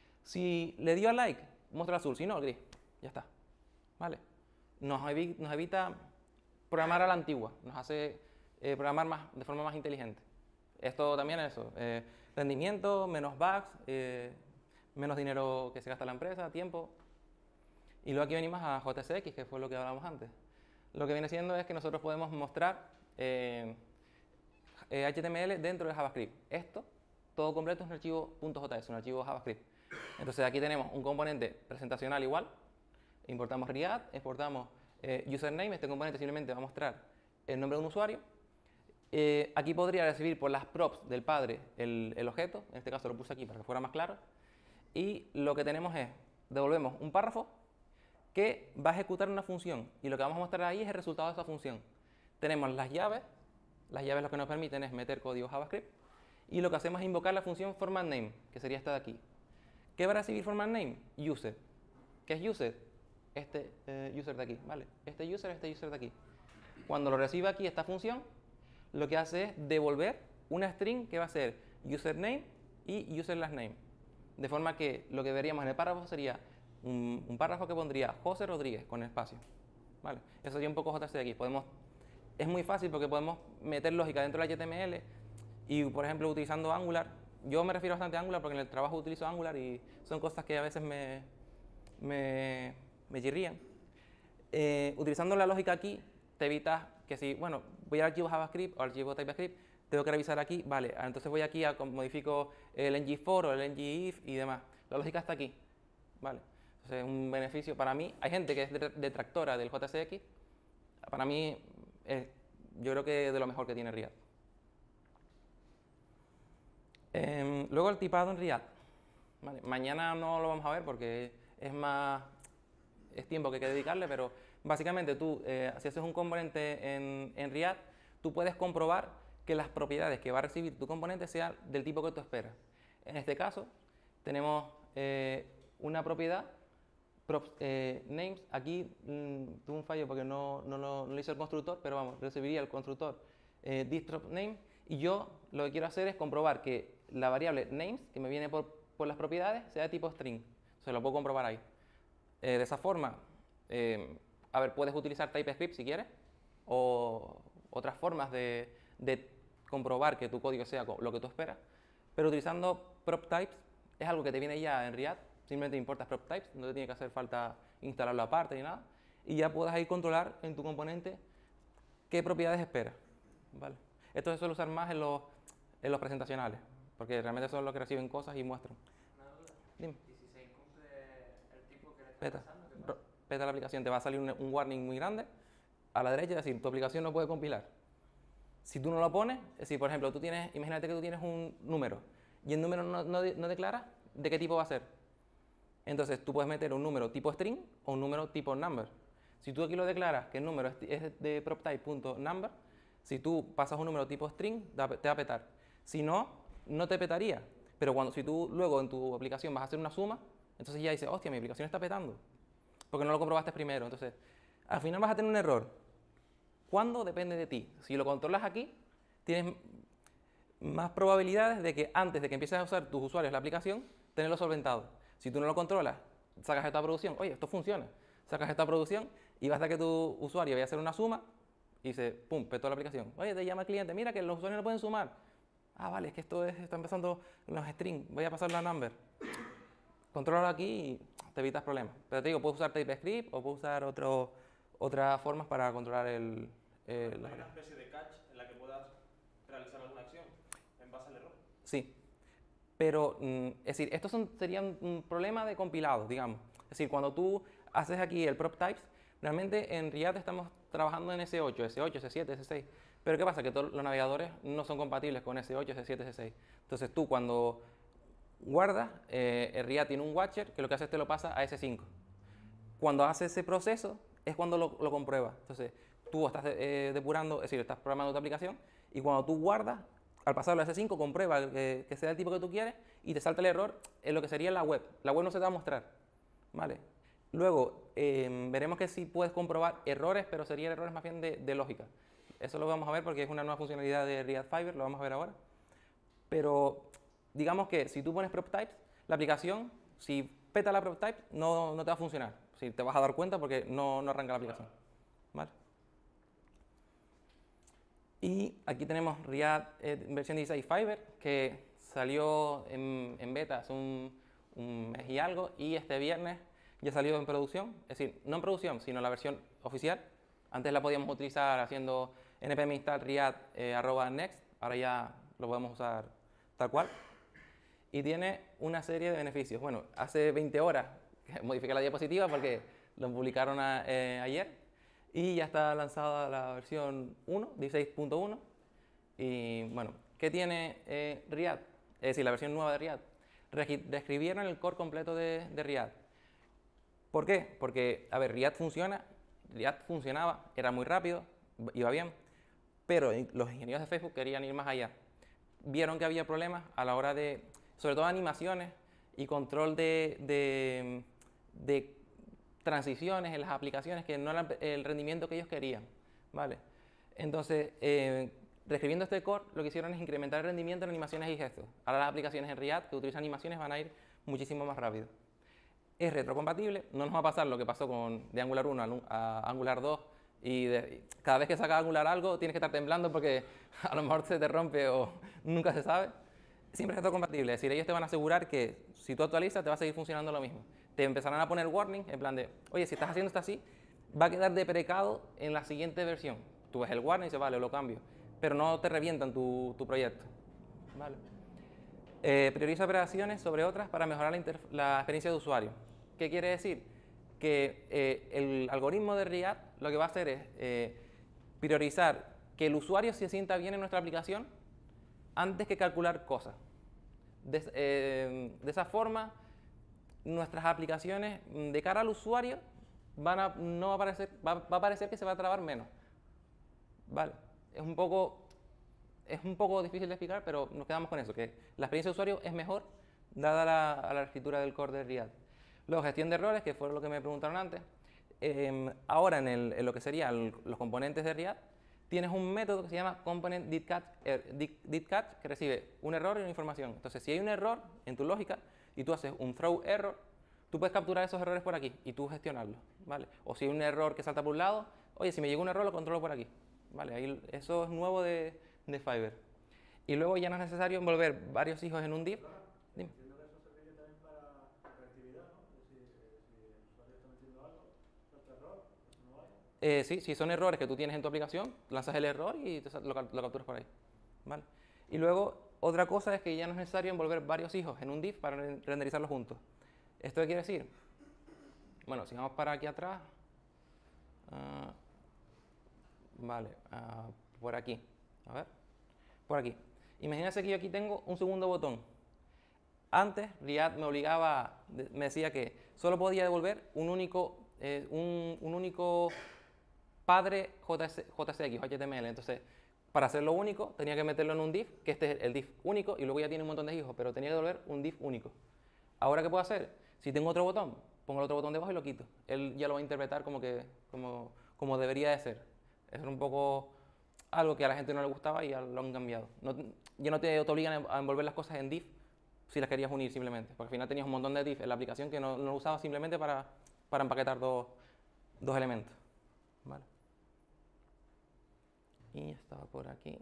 Si le dio a like, muestra el azul, si no, el gris. Ya está. ¿Vale? Nos, evi nos evita programar a la antigua, nos hace eh, programar más, de forma más inteligente. Esto también es eso, eh, rendimiento, menos bugs, eh, menos dinero que se gasta la empresa, tiempo. Y luego aquí venimos a J S X, que fue lo que hablamos antes. Lo que viene siendo es que nosotros podemos mostrar eh, eh, H T M L dentro de JavaScript. Esto, todo completo, es un archivo .js, un archivo JavaScript. Entonces aquí tenemos un componente presentacional igual. Importamos React, exportamos eh, username. Este componente simplemente va a mostrar el nombre de un usuario. Eh, aquí podría recibir por las props del padre el, el objeto. En este caso lo puse aquí para que fuera más claro. Y lo que tenemos es, devolvemos un párrafo que va a ejecutar una función. Y lo que vamos a mostrar ahí es el resultado de esa función. Tenemos las llaves. Las llaves lo que nos permiten es meter código JavaScript. Y lo que hacemos es invocar la función formatName, que sería esta de aquí. ¿Qué va a recibir formatName? User. ¿Qué es user? Este eh, user de aquí, ¿vale? Este user, este user de aquí. Cuando lo recibe aquí esta función, lo que hace es devolver una string que va a ser username y userLastName. De forma que lo que veríamos en el párrafo sería un, un párrafo que pondría José Rodríguez con espacio. ¿Vale? Eso sería un poco J S X. Podemos, es muy fácil porque podemos meter lógica dentro del H T M L y, por ejemplo, utilizando Angular. Yo me refiero bastante a Angular porque en el trabajo utilizo Angular y son cosas que a veces me, me, me chirrían. Eh, utilizando la lógica aquí, te evitas que si, bueno, voy al archivo JavaScript o al archivo TypeScript, tengo que revisar aquí, vale, entonces voy aquí a modifico el ng for o el ng if y demás. La lógica está aquí, vale. Entonces es un beneficio para mí. Hay gente que es detractora del J S X. Para mí, es, yo creo que es de lo mejor que tiene React. Eh, luego el tipado en React. Vale, mañana no lo vamos a ver porque es más, es tiempo que hay que dedicarle, pero básicamente tú, eh, si haces un componente en, en React, tú puedes comprobar que las propiedades que va a recibir tu componente sean del tipo que tú esperas. En este caso, tenemos eh, una propiedad, props, eh, names. Aquí mmm, tuve un fallo porque no, no, lo, no lo hizo el constructor, pero vamos, recibiría el constructor eh, thisDropName. Y yo lo que quiero hacer es comprobar que la variable names, que me viene por, por las propiedades, sea de tipo string. Se lo puedo comprobar ahí. Eh, de esa forma, eh, a ver, puedes utilizar TypeScript si quieres, o otras formas de, de comprobar que tu código sea lo que tú esperas, pero utilizando prop types es algo que te viene ya en React, simplemente importas prop types, no te tiene que hacer falta instalarlo aparte ni nada, y ya puedes ahí controlar en tu componente qué propiedades espera, ¿vale? Esto se suele usar más en los, en los presentacionales, porque realmente son los que reciben cosas y muestran. Una duda. Dime. ¿Y si se incumple el tipo que le está Peta, pasando? ¿Qué ro- pasa? peta la aplicación, te va a salir un, un warning muy grande a la derecha, es decir, tu aplicación no puede compilar. Si tú no lo pones, es decir, por ejemplo, tú tienes, imagínate que tú tienes un número y el número no, no, de- no declara de qué tipo va a ser. Entonces tú puedes meter un número tipo string o un número tipo number. Si tú aquí lo declaras que el número es, es de proptype.number, si tú pasas un número tipo string, te va te va a petar. Si no, no te petaría. Pero cuando, si tú luego en tu aplicación vas a hacer una suma, entonces ya dices, hostia, mi aplicación está petando. Porque no lo comprobaste primero. Entonces, al final vas a tener un error. ¿Cuándo? Depende de ti. Si lo controlas aquí, tienes más probabilidades de que antes de que empieces a usar tus usuarios la aplicación, tenerlo solventado. Si tú no lo controlas, sacas esta producción, oye, esto funciona, sacas esta producción y basta que tu usuario vaya a hacer una suma y se, pum, petó la aplicación. Oye, te llama el cliente, mira que los usuarios no pueden sumar. Ah, vale, es que esto es, está empezando en los strings, voy a pasarlo a number. Contrólalo aquí y te evitas problemas. Pero te digo, puedes usar TypeScript o puedes usar otro, otras formas para controlar el... el ¿No hay una especie de catch en la que puedas realizar alguna acción en base al error? Sí, pero mm, es decir, estos son, serían un problema de compilados, digamos. Es decir, cuando tú haces aquí el prop types, realmente en React estamos trabajando en ese ocho, ese ocho, ese siete, ese seis. Pero ¿qué pasa? Que todos los navegadores no son compatibles con ese ocho, ese siete, ese seis. Entonces tú cuando guardas, eh, el React tiene un watcher que lo que hace es te lo pasa a ese cinco. Cuando hace ese proceso es cuando lo, lo comprueba. Entonces tú estás eh, depurando, es decir, estás programando tu aplicación y cuando tú guardas, al pasarlo a ese cinco, comprueba que, que sea el tipo que tú quieres y te salta el error en lo que sería la web. La web no se te va a mostrar, ¿vale? Luego, eh, veremos que sí puedes comprobar errores, pero serían errores más bien de, de lógica. Eso lo vamos a ver porque es una nueva funcionalidad de React Fiber, lo vamos a ver ahora. Pero digamos que si tú pones prop types, la aplicación, si peta la prop type, no, no te va a funcionar. Si te vas a dar cuenta porque no, no arranca la aplicación, ¿vale? Y aquí tenemos React eh, versión dieciséis Fiber, que salió en, en beta hace un, un mes y algo, y este viernes ya salió en producción. Es decir, no en producción, sino la versión oficial. Antes la podíamos utilizar haciendo npm install react eh, arroba next, ahora ya lo podemos usar tal cual. Y tiene una serie de beneficios. Bueno, hace veinte horas modifiqué la diapositiva porque lo publicaron a, eh, ayer. Y ya está lanzada la versión uno, dieciséis punto uno. Y bueno, ¿qué tiene eh, React? Es decir, la versión nueva de React. Regi- Reescribieron el core completo de, de React. ¿Por qué? Porque, a ver, React funciona, React funcionaba, era muy rápido, iba bien, pero los ingenieros de Facebook querían ir más allá. Vieron que había problemas a la hora de, sobre todo animaciones y control de, de, de transiciones en las aplicaciones que no eran el rendimiento que ellos querían, ¿vale? Entonces, eh, reescribiendo este core, lo que hicieron es incrementar el rendimiento en animaciones y gestos. Ahora las aplicaciones en React que utilizan animaciones van a ir muchísimo más rápido. Es retrocompatible, no nos va a pasar lo que pasó con de Angular uno a Angular dos y de, cada vez que saca Angular algo tienes que estar temblando porque a lo mejor se te rompe o nunca se sabe. Siempre es retrocompatible, es decir, ellos te van a asegurar que si tú actualizas te va a seguir funcionando lo mismo. Te empezarán a poner warning en plan de, oye, si estás haciendo esto así, va a quedar deprecado en la siguiente versión. Tú ves el warning y dices, vale, lo cambio, pero no te revientan tu, tu proyecto, ¿vale? Eh, prioriza operaciones sobre otras para mejorar la, la experiencia de usuario. ¿Qué quiere decir? Que eh, el algoritmo de React lo que va a hacer es eh, priorizar que el usuario se sienta bien en nuestra aplicación antes que calcular cosas. De, eh, de esa forma, nuestras aplicaciones de cara al usuario van a, no va a, parecer, va, va a parecer que se va a trabar menos. ¿Vale? Es un poco, es un poco difícil de explicar, pero nos quedamos con eso, que la experiencia de usuario es mejor dada la, a la escritura del core de React. Luego, gestión de errores, que fue lo que me preguntaron antes. Eh, ahora, en, el, en lo que serían los componentes de React, tienes un método que se llama component did catch, er, did, did catch, que recibe un error y una información. Entonces, si hay un error en tu lógica y tú haces un throw error, tú puedes capturar esos errores por aquí y tú gestionarlos, ¿vale? O si hay un error que salta por un lado, oye, si me llega un error, lo controlo por aquí, ¿vale? Ahí, eso es nuevo de, de Fiverr. Y luego ya no es necesario envolver varios hijos en un div. Eh, sí, si son errores que tú tienes en tu aplicación, lanzas el error y te sa- lo, cap- lo capturas por ahí. ¿Vale? Y luego, otra cosa es que ya no es necesario envolver varios hijos en un div para ren- renderizarlos juntos. ¿Esto qué quiere decir? Bueno, si vamos para aquí atrás, ah, vale, ah, por aquí, a ver, por aquí. Imagínense que yo aquí tengo un segundo botón. Antes, React me obligaba, de- me decía que solo podía devolver un único, eh, un, un único padre J S, J S X o H T M L. Entonces, para hacerlo único, tenía que meterlo en un div, que este es el div único, y luego ya tiene un montón de hijos, pero tenía que devolver un div único. Ahora, ¿qué puedo hacer? Si tengo otro botón, pongo el otro botón debajo y lo quito. Él ya lo va a interpretar como, que, como, como debería de ser. Eso es un poco algo que a la gente no le gustaba y ya lo han cambiado. No, ya no te, te obligan a envolver las cosas en div si las querías unir simplemente, porque al final tenías un montón de div en la aplicación que no, no lo usabas simplemente para, para empaquetar dos, dos elementos. ¿Vale? Y estaba por aquí.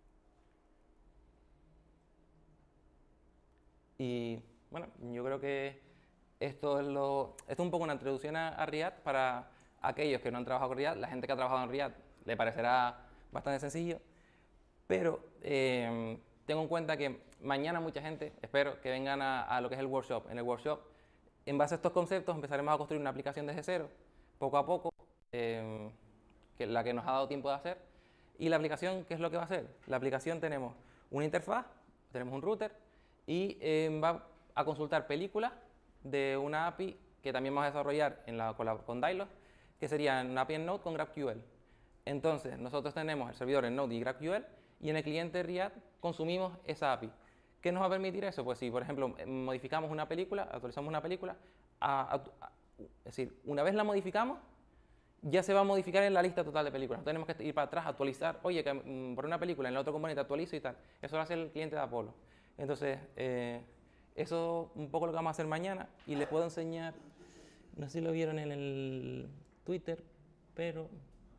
Y bueno, yo creo que esto es, lo, esto es un poco una introducción a, a React para aquellos que no han trabajado con React. La gente que ha trabajado en React le parecerá bastante sencillo, pero eh, tengo en cuenta que mañana mucha gente, espero, que vengan a, a lo que es el workshop. En el workshop, en base a estos conceptos, empezaremos a construir una aplicación desde cero, poco a poco, eh, que la que nos ha dado tiempo de hacer. Y la aplicación, ¿qué es lo que va a hacer? La aplicación tenemos una interfaz, tenemos un router, y eh, va a consultar películas de una A P I que también vamos a desarrollar en la, con, la, con Dailos, que sería una A P I en Node con GraphQL. Entonces, nosotros tenemos el servidor en Node y GraphQL, y en el cliente React consumimos esa A P I. ¿Qué nos va a permitir eso? Pues si, por ejemplo, modificamos una película, actualizamos una película, a, a, a, es decir, una vez la modificamos, ya se va a modificar en la lista total de películas. No tenemos que ir para atrás, actualizar, oye, que mm, por una película en el otro componente actualizo y tal. Eso lo hace el cliente de Apollo. Entonces, eh, eso es un poco lo que vamos a hacer mañana y les puedo enseñar, no sé si lo vieron en el Twitter, pero...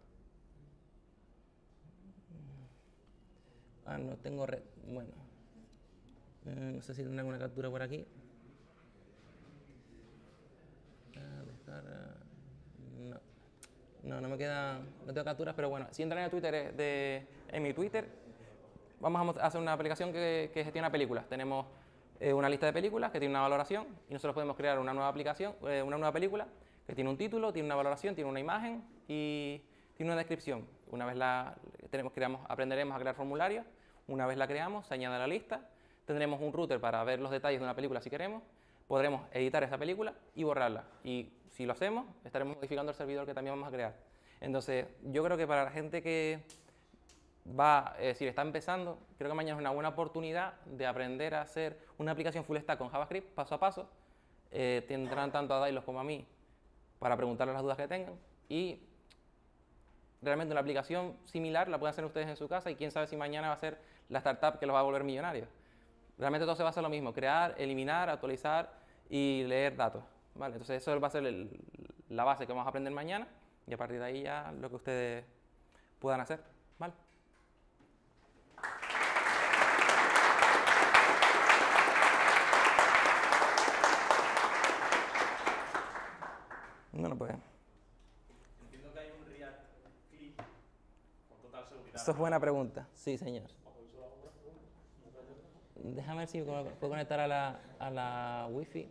Ah, no tengo red. Bueno, eh, no sé si tendré alguna captura por aquí. Ah, descarga. No. No, no me queda, no tengo capturas, pero bueno, si entran en el Twitter, de, en mi Twitter, vamos a hacer una aplicación que, que gestiona películas. Tenemos eh, una lista de películas que tiene una valoración y nosotros podemos crear una nueva aplicación, eh, una nueva película que tiene un título, tiene una valoración, tiene una imagen y tiene una descripción. Una vez la tenemos, creamos, aprenderemos a crear formularios. Una vez la creamos, se añade a la lista. Tendremos un router para ver los detalles de una película si queremos. Podremos editar esa película y borrarla. Y si lo hacemos, estaremos modificando el servidor que también vamos a crear. Entonces, yo creo que para la gente que va, es decir, está empezando, creo que mañana es una buena oportunidad de aprender a hacer una aplicación full stack con JavaScript, paso a paso. Eh, tendrán tanto a Dailos como a mí para preguntarles las dudas que tengan. Y realmente una aplicación similar la pueden hacer ustedes en su casa y quién sabe si mañana va a ser la startup que los va a volver millonarios. Realmente todo se va a hacer lo mismo, crear, eliminar, actualizar y leer datos. ¿Vale? Entonces eso va a ser el, la base que vamos a aprender mañana y a partir de ahí ya lo que ustedes puedan hacer. ¿Vale? No, no puede. Entiendo que hay un React Clip con total seguridad. Eso es buena pregunta. Sí, señor. Déjame ver si puedo conectar a la, a la Wi-Fi.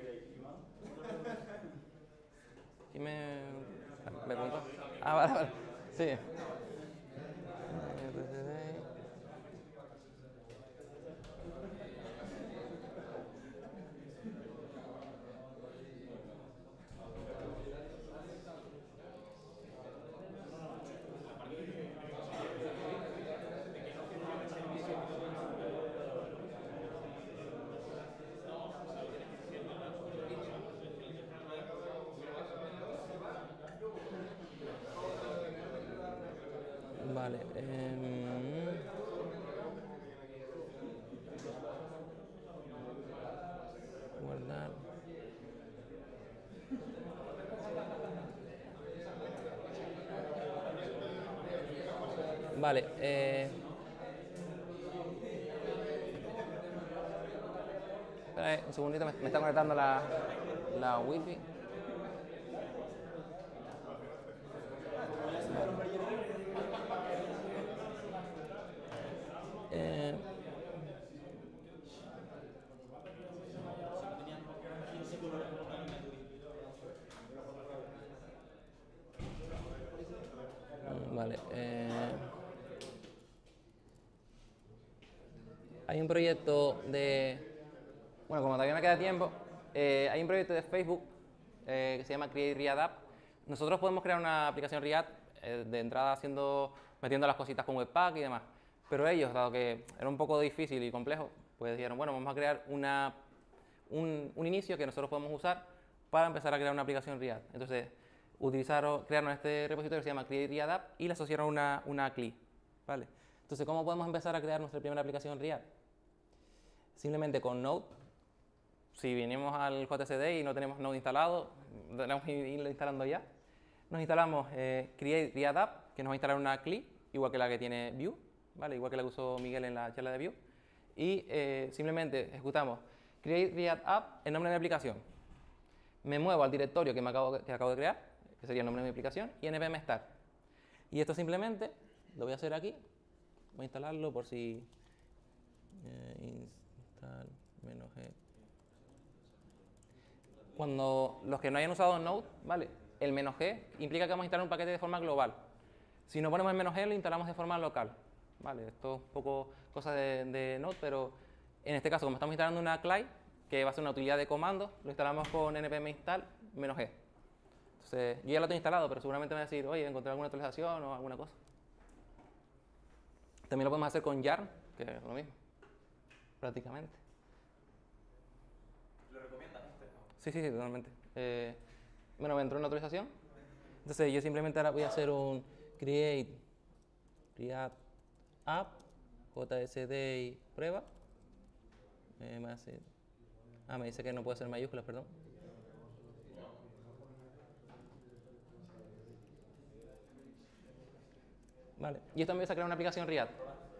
¿Quién me, me preguntó? Ah, vale, vale. Sí. Vale. Eh, guardar. Vale. Eh, espera eh, un segundito, me, me está conectando la, la Wi-Fi. Vale. Eh, hay un proyecto de... Bueno, como todavía me queda tiempo, eh, hay un proyecto de Facebook eh, que se llama Create React App. Nosotros podemos crear una aplicación React eh, de entrada haciendo, metiendo las cositas con Webpack y demás. Pero ellos, dado que era un poco difícil y complejo, pues dijeron, bueno, vamos a crear una, un, un inicio que nosotros podemos usar para empezar a crear una aplicación React. Entonces, utilizaron, crearon este repositorio que se llama Create React App y le asociaron una, una C L I, ¿vale? Entonces, ¿cómo podemos empezar a crear nuestra primera aplicación React? Simplemente con Node. Si vinimos al J S D y no tenemos Node instalado, tenemos que irlo instalando ya. Nos instalamos eh, Create React App, que nos va a instalar una C L I, igual que la que tiene Vue, ¿vale? Igual que la que usó Miguel en la charla de Vue. Y eh, simplemente ejecutamos Create React App, el nombre de mi aplicación. Me muevo al directorio que, me acabo, que acabo de crear, que sería el nombre de mi aplicación, y npm start. Y esto simplemente lo voy a hacer aquí. Voy a instalarlo por si eh, install menos g. Cuando los que no hayan usado Node, ¿vale? El menos g implica que vamos a instalar un paquete de forma global. Si no ponemos el menos g, lo instalamos de forma local. ¿Vale? Esto es un poco cosa de, de Node, pero en este caso, como estamos instalando una C L I, que va a ser una utilidad de comando, lo instalamos con npm install menos g. Entonces, yo ya lo tengo instalado, pero seguramente me va a decir, oye, encontré alguna actualización o alguna cosa. También lo podemos hacer con yarn, que es lo mismo, prácticamente. ¿Lo recomiendas este? Sí, sí, sí, totalmente. Eh, bueno, me entró una autorización. Entonces, yo simplemente ahora voy a hacer un create react app, J S D y prueba. Eh, me hace, ah, me dice que no puede ser mayúsculas, perdón. Vale, y esto me empieza a crear una aplicación React.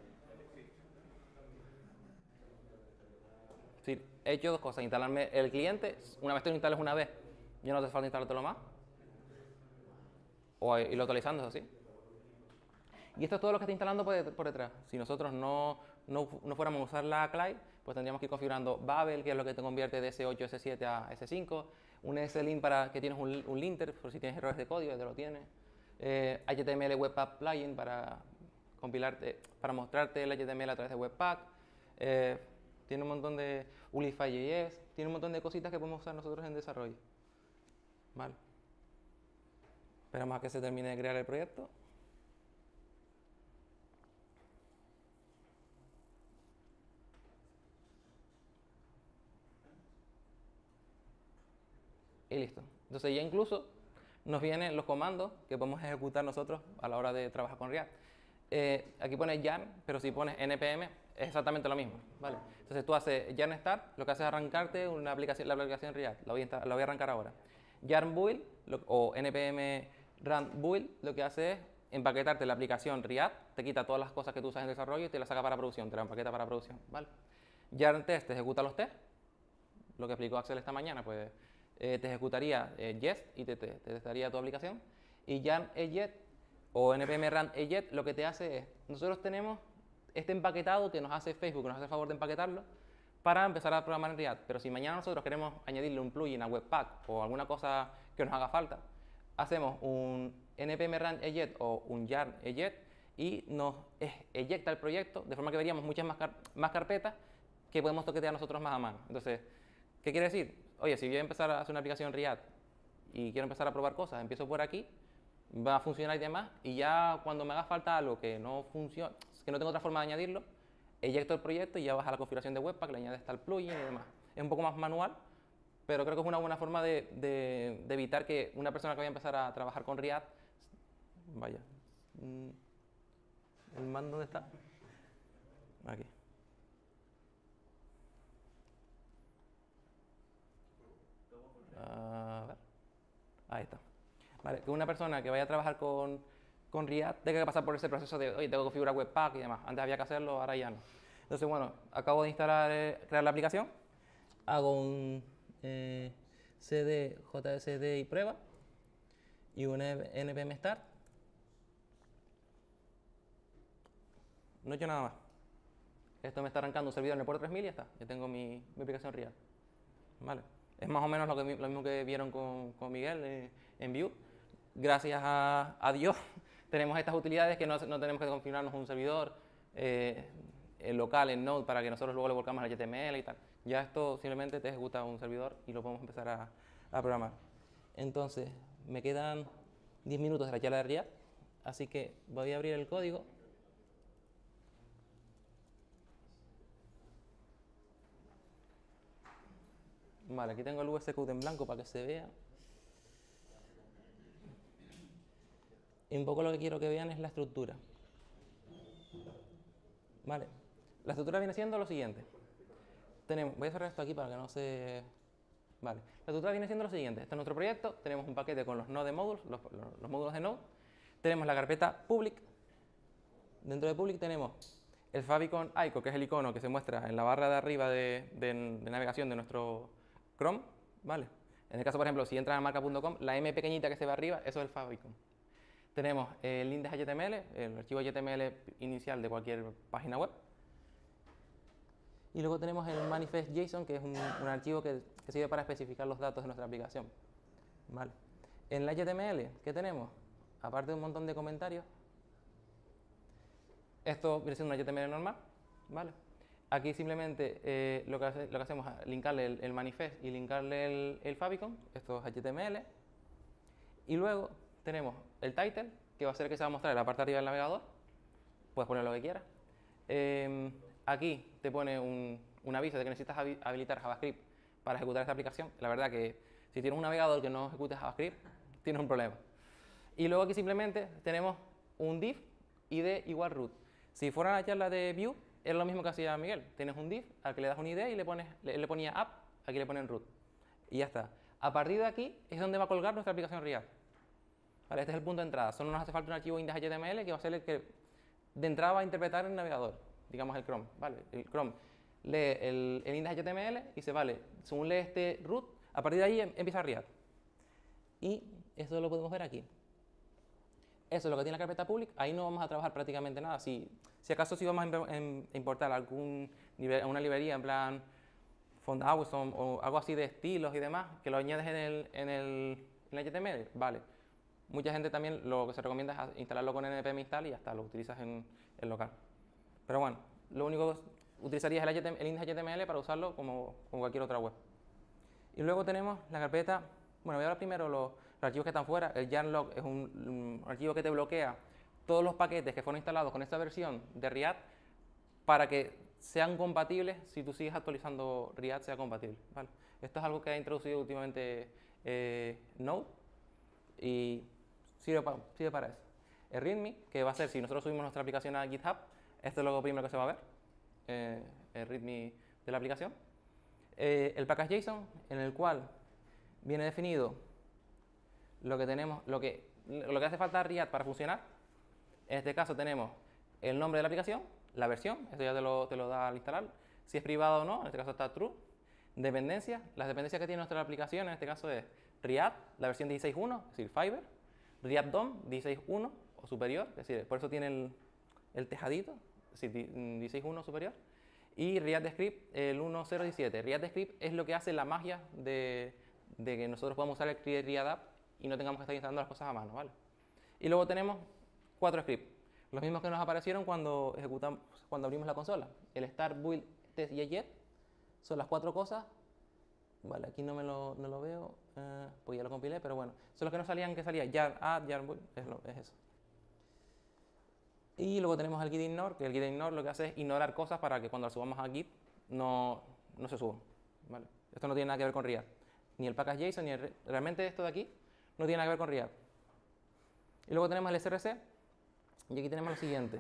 Sí, he hecho dos cosas, instalarme el cliente, una vez te lo instales una vez, ya no te hace falta instalártelo más. O irlo actualizando, es así. Y esto es todo lo que está instalando por, por detrás. Si nosotros no, no, no fuéramos a usar la C L I, pues tendríamos que ir configurando Babel, que es lo que te convierte de ese ocho, ese siete a ese cinco, un S-Link para que tienes un, un linter, por si tienes errores de código, ya lo tienes. Eh, H T M L Webpack Plugin para compilarte, para mostrarte el H T M L a través de Webpack. Eh, tiene un montón de Ulify.js, tiene un montón de cositas que podemos usar nosotros en desarrollo. Vale. Esperamos a que se termine de crear el proyecto. Y listo. Entonces ya incluso nos vienen los comandos que podemos ejecutar nosotros a la hora de trabajar con React. Eh, aquí pones yarn, pero si pones npm es exactamente lo mismo, ¿vale? Entonces tú haces yarn start, lo que hace es arrancarte una aplicación, la aplicación React, la voy a, la voy a arrancar ahora. Yarn build lo, o npm run build lo que hace es empaquetarte la aplicación React, te quita todas las cosas que tú usas en desarrollo y te la saca para producción, te la empaqueta para producción, ¿vale? Yarn test te ejecuta los tests, lo que explicó Axel esta mañana, pues eh, te ejecutaría eh, jest y te, te, te testaría tu aplicación. Y yarn ejet o npm run ejet lo que te hace es, nosotros tenemos este empaquetado que nos hace Facebook, que nos hace el favor de empaquetarlo para empezar a programar en React. Pero si mañana nosotros queremos añadirle un plugin a Webpack o alguna cosa que nos haga falta, hacemos un npm run ejet o un yarn ejet y nos eyecta el proyecto, de forma que veríamos muchas más, car más carpetas que podemos toquetear nosotros más a mano. Entonces, ¿qué quiere decir? Oye, si yo voy a empezar a hacer una aplicación React y quiero empezar a probar cosas, empiezo por aquí, va a funcionar y demás, y ya cuando me haga falta algo que no funciona, que no tengo otra forma de añadirlo, eyecto el proyecto y ya vas a la configuración de Webpack, le añades tal plugin y demás. Es un poco más manual, pero creo que es una buena forma de, de, de evitar que una persona que vaya a empezar a trabajar con React, vaya, ¿el man dónde está? Aquí. A ver. Ahí está. Vale, que una persona que vaya a trabajar con, con React tenga que pasar por ese proceso de, oye, tengo que configurar Webpack y demás. Antes había que hacerlo, ahora ya no. Entonces, bueno, acabo de instalar, eh, crear la aplicación. Hago un eh, cd, jsd y prueba. Y un npm start. No he hecho nada más. Esto me está arrancando un servidor en el puerto tres mil y ya está. Ya tengo mi, mi aplicación React. Vale. Es más o menos lo, que, lo mismo que vieron con, con Miguel eh, en Vue. Gracias a, a Dios tenemos estas utilidades que no, no tenemos que configurarnos un servidor eh, local en Node para que nosotros luego le volcamos el H T M L y tal. Ya esto simplemente te ejecuta un servidor y lo podemos empezar a, a programar. Entonces, me quedan diez minutos de la charla de React, así que voy a abrir el código. Vale, aquí tengo el V S Code en blanco para que se vea. Y un poco lo que quiero que vean es la estructura. Vale, la estructura viene siendo lo siguiente. Tenemos, voy a cerrar esto aquí para que no se... Vale, la estructura viene siendo lo siguiente. Este es nuestro proyecto, tenemos un paquete con los Node modules, los, los, los módulos de Node. Tenemos la carpeta public. Dentro de public tenemos el favicon icon, que es el icono que se muestra en la barra de arriba de, de, de navegación de nuestro Chrome, ¿vale? En el caso, por ejemplo, si entras a marca punto com, la M pequeñita que se ve arriba, eso es el favicon. Tenemos el index H T M L, el archivo H T M L inicial de cualquier página web. Y luego tenemos el manifest JSON, que es un, un archivo que, que sirve para especificar los datos de nuestra aplicación. ¿Vale? En la H T M L, ¿qué tenemos? Aparte de un montón de comentarios, esto viene siendo un H T M L normal, ¿vale? Aquí simplemente eh, lo, que hace, lo que hacemos es linkarle el, el manifest y linkarle el, el favicon, esto es H T M L. Y luego tenemos el title, que va a ser el que se va a mostrar en la parte de arriba del navegador. Puedes poner lo que quieras. Eh, aquí te pone un, un aviso de que necesitas habilitar JavaScript para ejecutar esta aplicación. La verdad que si tienes un navegador que no ejecute JavaScript, tienes un problema. Y luego aquí simplemente tenemos un div I D igual root. Si fuera la charla de Vue, es lo mismo que hacía Miguel. Tienes un div al que le das un I D y le, pones, le, le ponía app, aquí le ponen root. Y ya está. A partir de aquí es donde va a colgar nuestra aplicación React. Vale, este es el punto de entrada. Solo nos hace falta un archivo index H T M L que va a ser el que de entrada va a interpretar el navegador, digamos el Chrome. Vale, el Chrome lee el, el index H T M L y dice, vale, según lee este root, a partir de ahí em, empieza React. Y eso lo podemos ver aquí. Eso es lo que tiene la carpeta public. Ahí no vamos a trabajar prácticamente nada. Si, si acaso sí vamos a importar algún una librería en plan Font Awesome o algo así de estilos y demás, que lo añades en el, en el, en el H T M L, vale. Mucha gente también lo que se recomienda es instalarlo con npm install y ya está, lo utilizas en el local. Pero bueno, lo único que utilizarías el, H T M L, el index H T M L para usarlo como, como cualquier otra web. Y luego tenemos la carpeta, bueno, voy a hablar primero los, los archivos que están fuera. El yarn-log es un, un archivo que te bloquea todos los paquetes que fueron instalados con esta versión de React para que sean compatibles si tú sigues actualizando React, sea compatible, ¿vale? Esto es algo que ha introducido últimamente eh, Node y sirve, pa, sirve para eso. El README, que va a ser si nosotros subimos nuestra aplicación a GitHub, esto es lo primero que se va a ver, eh, el README de la aplicación. Eh, el package JSON, en el cual viene definido lo que tenemos, lo que, lo que hace falta a React para funcionar. En este caso tenemos el nombre de la aplicación, la versión, eso ya te lo, te lo da al instalar, si es privado o no, en este caso está true. Dependencias, las dependencias que tiene nuestra aplicación en este caso es React, la versión dieciséis punto uno, es decir, Fiverr, React D O M dieciséis punto uno o superior, es decir, por eso tiene el, el tejadito, es decir, dieciséis punto uno superior, y React Script el uno punto cero punto diecisiete. React Script es lo que hace la magia de, de que nosotros podamos usar el Create React App y no tengamos que estar instalando las cosas a mano, ¿vale? Y luego tenemos cuatro scripts, los mismos que nos aparecieron cuando ejecutamos, cuando abrimos la consola. El start, build, test y jet son las cuatro cosas. Vale, aquí no me lo, no lo veo, eh, pues ya lo compilé, pero bueno, son los que no salían, que salía jar add, jar build, es, lo, es eso. Y luego tenemos el git ignore, que el git ignore lo que hace es ignorar cosas para que cuando las subamos a git no, no se suban, ¿vale? Esto no tiene nada que ver con React, ni el package JSON, ni el, realmente esto de aquí no tiene nada que ver con React. Y luego tenemos el S R C, y aquí tenemos lo siguiente.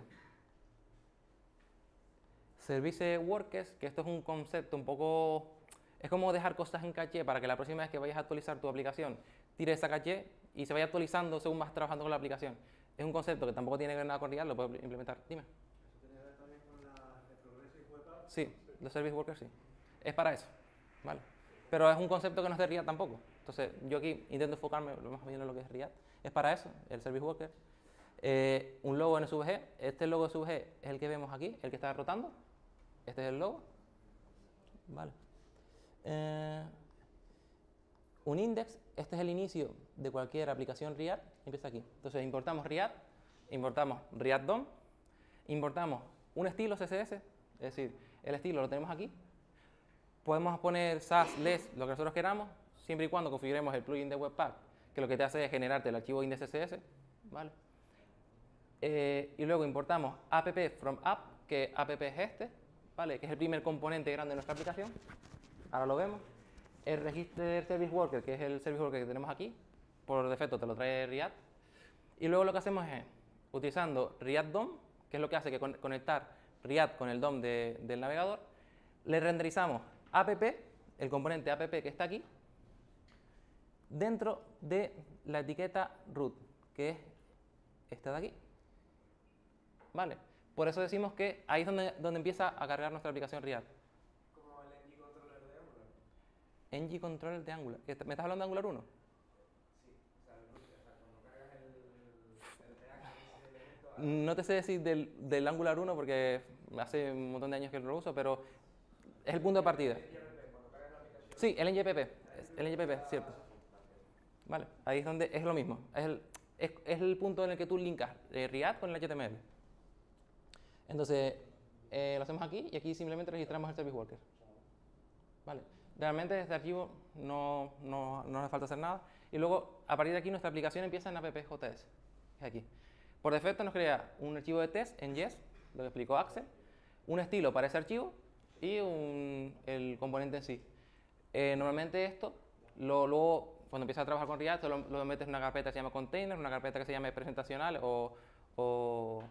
Service Workers, que esto es un concepto un poco... Es como dejar cosas en caché para que la próxima vez que vayas a actualizar tu aplicación, tire esa caché y se vaya actualizando según vas trabajando con la aplicación. Es un concepto que tampoco tiene que ver nada con React, lo puedes implementar. Dime. ¿Eso tiene que ver también con la de Progressive Web Apps? Sí, los Service Workers sí. Es para eso, ¿vale? Pero es un concepto que no es de React tampoco. Entonces, yo aquí intento enfocarme lo más bien en lo que es React. Es para eso, el Service Worker. Eh, un logo en S V G. Este logo S V G es el que vemos aquí, el que está rotando. Este es el logo. Vale. Eh, un index, este es el inicio de cualquier aplicación React, empieza aquí. Entonces importamos React, importamos React D O M, importamos un estilo C S S, es decir, el estilo lo tenemos aquí. Podemos poner Sass, Less, lo que nosotros queramos, siempre y cuando configuremos el plugin de Webpack, que lo que te hace es generarte el archivo index.css, ¿vale? Eh, y luego importamos app from app, que app es este, ¿vale? Que es el primer componente grande de nuestra aplicación. Ahora lo vemos. El register service worker, que es el service worker que tenemos aquí, por defecto te lo trae React. Y luego lo que hacemos es, utilizando React D O M, que es lo que hace que con conectar React con el D O M de, del navegador, le renderizamos app, el componente app que está aquí, dentro de la etiqueta root, que es esta de aquí. ¿Vale? Por eso decimos que ahí es donde, donde empieza a cargar nuestra aplicación React. Como el ng controller de Angular. ng controller de Angular. ¿Me estás hablando de Angular uno? Sí, o sea, el root, o sea, cuando cargas el, el React, ese elemento. No te sé decir del, del Angular uno porque hace un montón de años que lo uso, pero es el punto de partida. Sí, el ng pp, el ng pp, cierto. Vale, ahí es donde es lo mismo. Es el, es, es el punto en el que tú linkas eh, React con el H T M L. Entonces, eh, lo hacemos aquí y aquí simplemente registramos el service worker. Vale, realmente este archivo no, no, no hace falta hacer nada. Y luego, a partir de aquí, nuestra aplicación empieza en app.js, que es aquí. Por defecto nos crea un archivo de test en Jest, lo que explicó Axel, un estilo para ese archivo y un, el componente en sí. Eh, normalmente esto, lo, luego, cuando empiezas a trabajar con React, lo, lo metes en una carpeta que se llama container, una carpeta que se llama presentacional o, o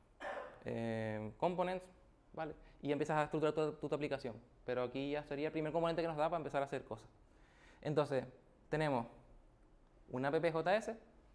eh, components, ¿vale? Y empiezas a estructurar tu, tu, tu aplicación. Pero aquí ya sería el primer componente que nos da para empezar a hacer cosas. Entonces, tenemos una app.js,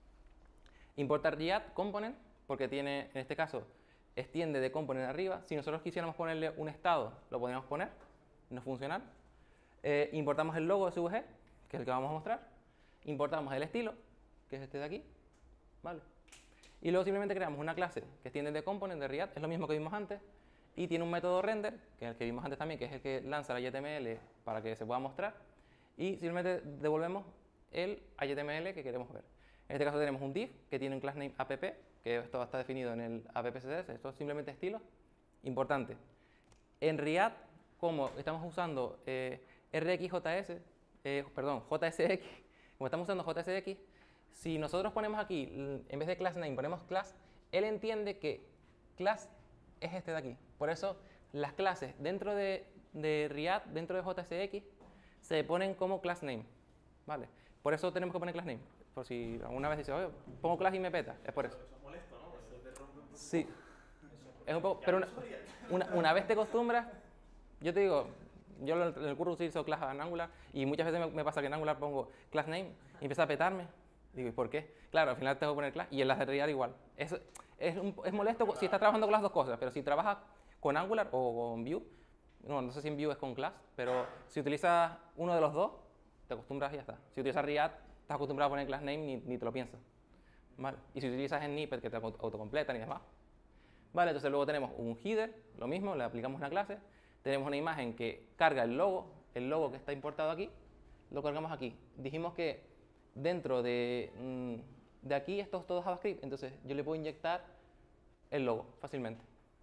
importar React component, porque tiene, en este caso, extiende de component arriba. Si nosotros quisiéramos ponerle un estado, lo podríamos poner, no funciona. Eh, importamos el logo de S V G, que es el que vamos a mostrar. Importamos el estilo, que es este de aquí, ¿vale? Y luego simplemente creamos una clase que extiende de component de React, es lo mismo que vimos antes, y tiene un método render, que es el que vimos antes también, que es el que lanza el H T M L para que se pueda mostrar, y simplemente devolvemos el H T M L que queremos ver. En este caso tenemos un div que tiene un class name app, que esto está definido en el app.css, esto es simplemente estilo. Importante, en React, como estamos usando eh, rxjs, eh, perdón, J S X, como estamos usando J S X, si nosotros ponemos aquí, en vez de class name, ponemos class, él entiende que class es este de aquí. Por eso las clases dentro de, de React, dentro de J S X, se ponen como class name, ¿vale? Por eso tenemos que poner class name. Por si alguna vez dice, oye, pongo class y me peta, es por eso. Eso es molesto, ¿no? Eso te rompe un poco. Sí, es un poco, pero una, una, una vez te acostumbras, yo te digo, yo en el curso utilizo class en Angular y muchas veces me, me pasa que en Angular pongo class name y empieza a petarme. Digo, ¿y por qué? Claro, al final tengo que poner class y en las de React igual. Es, es, un, es molesto si estás trabajando con las dos cosas, pero si trabajas con Angular o con Vue, no, no sé si en Vue es con class, pero si utilizas uno de los dos, te acostumbras y ya está. Si utilizas React, estás acostumbrado a poner class name ni, ni te lo piensas. ¿Vale? Y si utilizas en Snippet, que te autocompletan y demás. Vale, entonces luego tenemos un header, lo mismo, le aplicamos una clase. Tenemos una imagen que carga el logo, el logo que está importado aquí, lo cargamos aquí. Dijimos que dentro de, de aquí esto es todo JavaScript, entonces yo le puedo inyectar el logo fácilmente.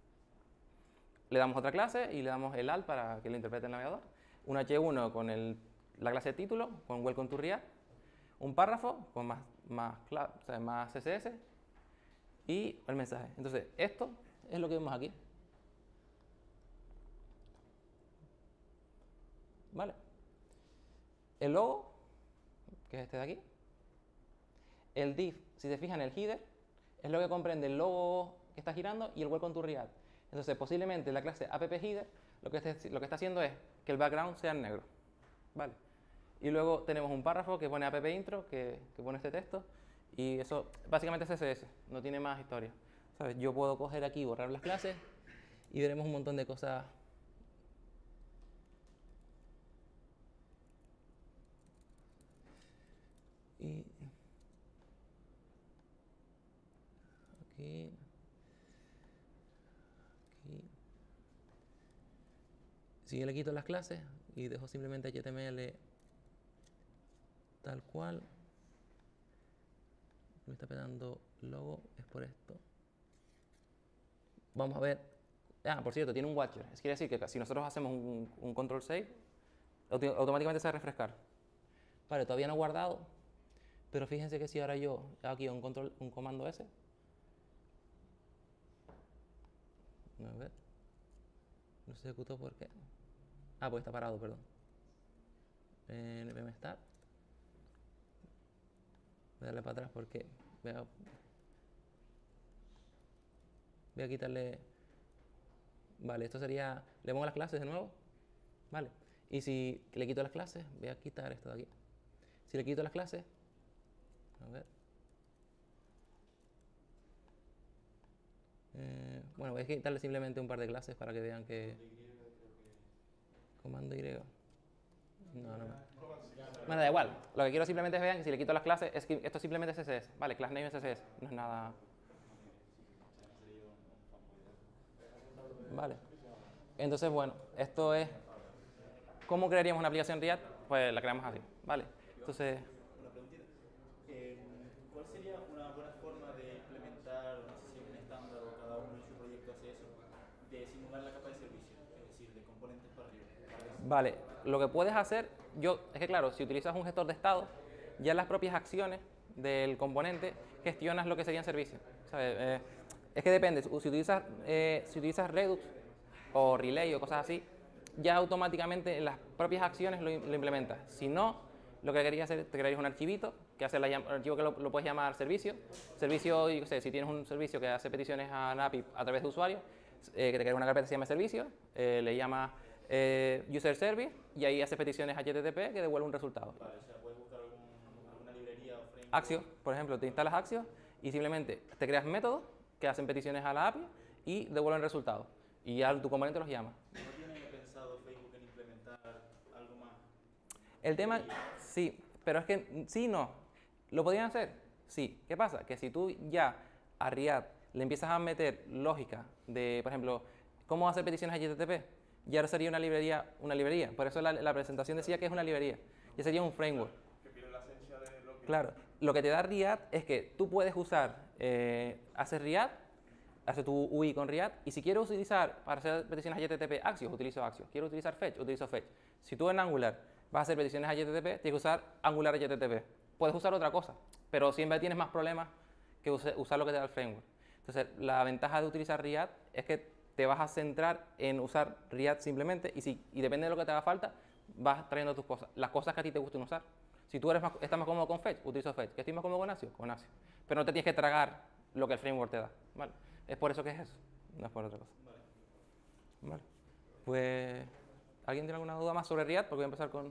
Le damos otra clase y le damos el alt para que lo interprete el navegador. Un H uno con el, la clase de título, con Welcome to React. Un párrafo con más, más, o sea, más C S S y el mensaje. Entonces, esto es lo que vemos aquí. ¿Vale? El logo, que es este de aquí. El div, si se fijan, el header, es lo que comprende el logo que está girando y el Welcome to React. Entonces, posiblemente la clase appHeader lo que, esté, lo que está haciendo es que el background sea en negro. ¿Vale? Y luego tenemos un párrafo que pone appintro, que, que pone este texto, y eso básicamente es C S S, no tiene más historia. ¿Sabes? Yo puedo coger aquí, borrar las clases, y veremos un montón de cosas. Y aquí, aquí. Si yo le quito las clases y dejo simplemente H T M L tal cual, me está pegando logo, es por esto. vamos a ver. Ah, por cierto, tiene un watcher. Eso quiere decir que si nosotros hacemos un, un control save, auto- automáticamente se va a refrescar. Vale, todavía no he guardado, pero fíjense que si ahora yo hago aquí un, control, un comando S, a ver, no se ejecutó por qué. Ah, pues está parado, perdón. npm start. Voy a darle para atrás porque voy a, voy a quitarle. Vale, esto sería. Le pongo las clases de nuevo. Vale. Y si le quito las clases, voy a quitar esto de aquí. Si le quito las clases, a ver. Eh, bueno, voy a quitarle simplemente un par de clases para que vean que. Comando Y. No, no. Bueno, da igual. Lo que quiero simplemente es que vean que si le quito las clases, es que esto simplemente es C S S. Vale, class name es C S S. No es nada. Vale. Entonces, bueno, esto es. ¿Cómo crearíamos una aplicación React? Pues la creamos así. Vale. Entonces. Una preguntita. Eh, ¿Cuál sería una buena forma de implementar, no sé si es un estándar o cada uno en su proyecto hace eso, de simular la capa de servicio? Es decir, de componentes para arriba. Para eso. Vale, lo que puedes hacer, yo, es que claro, si utilizas un gestor de estado, ya las propias acciones del componente gestionas lo que serían servicios. ¿Sabes? Eh, es que depende, si utilizas, eh, si utilizas Redux o Relay o cosas así, ya automáticamente en las propias acciones lo, lo implementas. Si no, lo que querías hacer, te crearías un archivito, que hace la, un archivo que lo, lo puedes llamar servicio. Servicio, yo qué sé, si tienes un servicio que hace peticiones a una A P I a través de usuarios, eh, que te crea una carpeta que se llama servicio, eh, le llamas eh, user service y ahí haces peticiones H T T P que devuelve un resultado. Vale, o sea, puedes buscar algún, alguna librería o framework. Axios, por ejemplo, te instalas Axios y simplemente te creas métodos que hacen peticiones a la A P I y devuelven resultados. Y ya tu componente los llama. ¿No tiene pensado Facebook en implementar algo más? El tema, sí, pero es que sí, no. ¿Lo podrían hacer? Sí. ¿Qué pasa? Que si tú ya a React le empiezas a meter lógica de, por ejemplo, cómo hacer peticiones H T T P, ya sería una librería, una librería. Por eso la, la presentación decía que es una librería. Ya sería un framework. Que pierde la esencia de lo que... Claro. Lo que te da React es que tú puedes usar, eh, haces React, haces tu U I con React, y si quiero utilizar para hacer peticiones H T T P Axios, utilizo Axios. Quiero utilizar Fetch, utilizo Fetch. Si tú en Angular vas a hacer peticiones H T T P, tienes que usar Angular H T T P. Puedes usar otra cosa, pero siempre tienes más problemas que use, usar lo que te da el framework. Entonces, la ventaja de utilizar React es que te vas a centrar en usar React simplemente, y, si, y depende de lo que te haga falta, vas trayendo tus cosas, las cosas que a ti te gusten usar. Si tú eres más, estás más cómodo con Fetch, utilizo Fetch. ¿Que estoy más cómodo con Axios? Con Axios. Pero no te tienes que tragar lo que el framework te da. ¿Vale? Es por eso que es eso, no es por otra cosa. Vale. Vale. Pues, ¿alguien tiene alguna duda más sobre React? Porque voy a empezar con...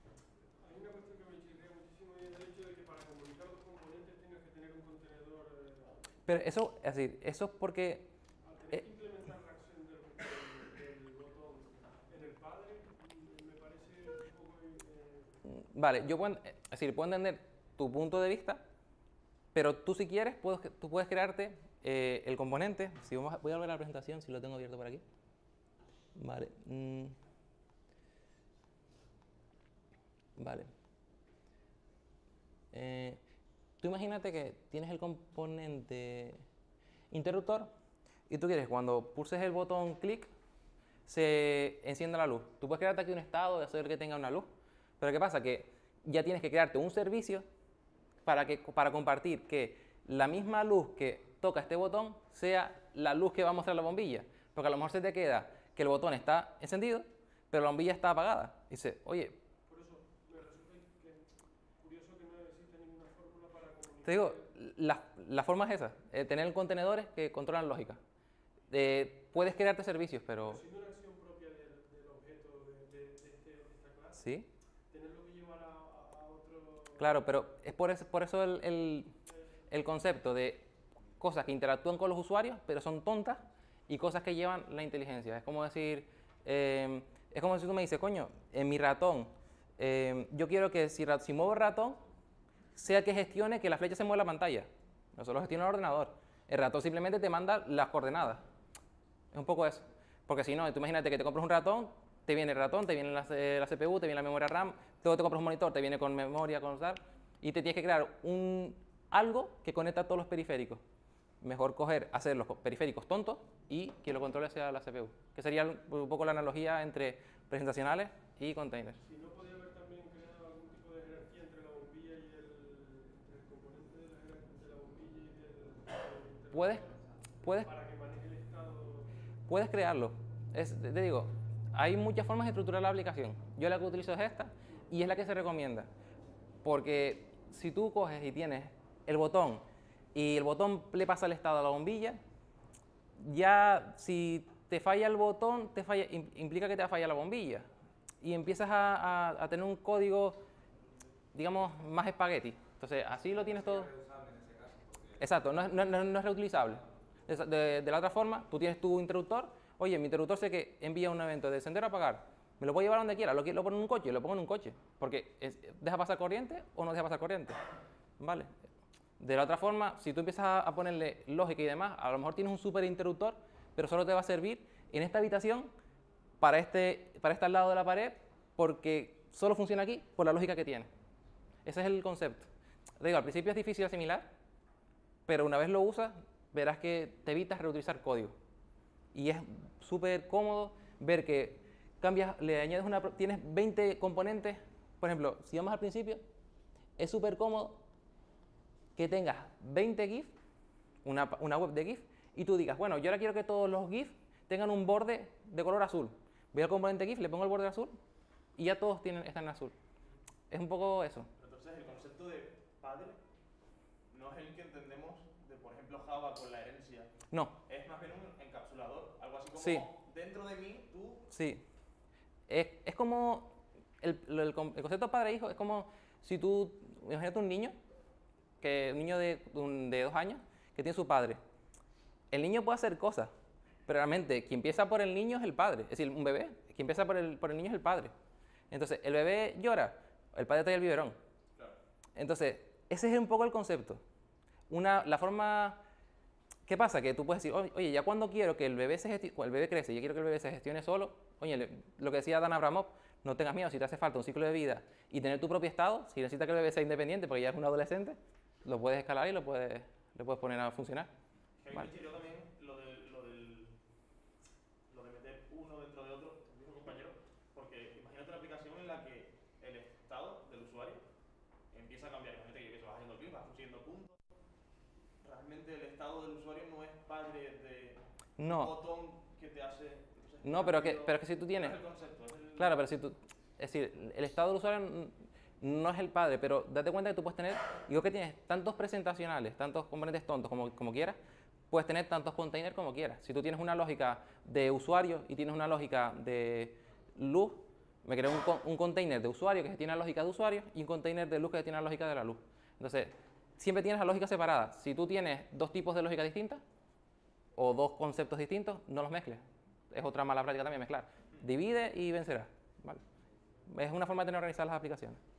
Hay una cuestión que me chirrea muchísimo y es el hecho de que para comunicar los componentes tengas que tener un contenedor. Eh, Pero eso, es decir, eso es porque... al tener eh, que implementar la acción del, del, del botón en el padre, mm, me parece un poco. Eh, Vale, yo puedo, es decir, puedo entender tu punto de vista, pero tú si quieres, puedes, tú puedes crearte eh, el componente. Si vamos a, voy a volver a la presentación, si lo tengo abierto por aquí. Vale. Mm. Vale. Eh, tú imagínate que tienes el componente interruptor y tú quieres cuando pulses el botón clic se encienda la luz. Tú puedes crearte aquí un estado de hacer que tenga una luz, pero ¿qué pasa? Que ya tienes que crearte un servicio para, que, para compartir que la misma luz que toca este botón sea la luz que va a mostrar la bombilla, porque a lo mejor se te queda que el botón está encendido, pero la bombilla está apagada. Y dice, oye, por eso me resulta que, curioso que no existe ninguna fórmula para comunicar. te digo, la, la forma es esa, eh, tener contenedores que controlan lógica. Eh, puedes crearte servicios, pero... Pero siendo una acción propia del, del objeto de, de, de, este, de esta clase, ¿Sí? tenerlo que llevar a, a otro. Claro, pero es por eso, por eso el, el, el concepto de cosas que interactúan con los usuarios, pero son tontas, y cosas que llevan la inteligencia. Es como decir, eh, es como si tú me dices, coño, en mi ratón, eh, yo quiero que si, si muevo el ratón, sea que gestione que la flecha se mueva en la pantalla. Eso lo gestiona el ordenador. El ratón simplemente te manda las coordenadas. Es un poco eso. Porque si no, tú imagínate que te compras un ratón, te viene el ratón, te viene la, la C P U, te viene la memoria RAM, luego te compras un monitor, te viene con memoria, con tal, y te tienes que crear un, algo que conecta a todos los periféricos. mejor coger, hacer los periféricos tontos y que lo controle sea la C P U, que sería un poco la analogía entre presentacionales y containers. Si no podía haber también creado algún tipo de jerarquía entre la bombilla y el, entre el componente de la, de la bombilla y del, del Puedes, puedes, para que maneje el estado. puedes crearlo. Es, te digo, hay muchas formas de estructurar la aplicación. Yo la que utilizo es esta y es la que se recomienda. Porque si tú coges y tienes el botón y el botón le pasa el estado a la bombilla, ya si te falla el botón, te falla, implica que te va a fallar la bombilla. Y empiezas a, a, a tener un código, digamos, más espagueti. Entonces, así lo tienes todo. Exacto, no es, no, no es reutilizable. De, de, de la otra forma, tú tienes tu interruptor. Oye, mi interruptor sé que envía un evento de encender o apagar. Me lo puedo llevar donde quiera. Lo, lo pongo en un coche, lo pongo en un coche. Porque es, deja pasar corriente o no deja pasar corriente. ¿Vale? De la otra forma, si tú empiezas a, a ponerle lógica y demás, a lo mejor tienes un super interruptor, pero solo te va a servir en esta habitación para este, para este al lado de la pared, porque solo funciona aquí por la lógica que tiene. Ese es el concepto. Te digo, al principio es difícil asimilar, pero una vez lo usas, verás que te evitas reutilizar código. Y es súper cómodo ver que cambias, le añades una, tienes veinte componentes. Por ejemplo, si vamos al principio, es súper cómodo que tengas veinte GIF, una, una web de GIF, y tú digas, bueno, yo ahora quiero que todos los GIF tengan un borde de color azul. Voy al componente GIF, le pongo el borde azul, y ya todos tienen, están en azul. Es un poco eso. Entonces, el concepto de padre no es el que entendemos de, por ejemplo, Java con la herencia. No. Es más bien un encapsulador, algo así como Sí. dentro de mí, tú... Sí. Es, es como, el, el, el concepto padre-hijo es como si tú, imagínate un niño, que un niño de, un, de dos años, que tiene su padre. El niño puede hacer cosas, pero realmente quien empieza por el niño es el padre. Es decir, un bebé, quien empieza por el, por el niño es el padre. Entonces, el bebé llora, el padre trae el biberón. Claro. Entonces, ese es un poco el concepto. Una, la forma... ¿Qué pasa? Que tú puedes decir, oye, ya cuando quiero que el bebé se gestione, el bebé crece y yo quiero que el bebé se gestione solo, oye, le, lo que decía Dan Abramov, no tengas miedo, si te hace falta un ciclo de vida y tener tu propio estado, si necesitas que el bebé sea independiente porque ya es un adolescente, lo puedes escalar y lo puedes, lo puedes poner a funcionar. Que Vale. me inspiró también lo, del, lo, del, lo de meter uno dentro de otro, dijo compañero, porque imagínate una aplicación en la que el estado del usuario empieza a cambiar. Imagínate que se va haciendo clic, va subiendo puntos. Realmente el estado del usuario no es padre de No. un botón que te hace... Entonces, No, pero que, pero que si tú tienes... no es el concepto, es el- Claro, pero si tú... Es decir, el estado del usuario no es el padre, pero date cuenta que tú puedes tener, digo que tienes tantos presentacionales, tantos componentes tontos como, como quieras, puedes tener tantos containers como quieras. Si tú tienes una lógica de usuario y tienes una lógica de luz, me creo un, un container de usuario que tiene la lógica de usuario y un container de luz que tiene la lógica de la luz. Entonces, siempre tienes la lógica separada. Si tú tienes dos tipos de lógica distintas o dos conceptos distintos, no los mezcles. Es otra mala práctica también mezclar. Divide y vencerás. ¿Vale? Es una forma de tener organizadas las aplicaciones.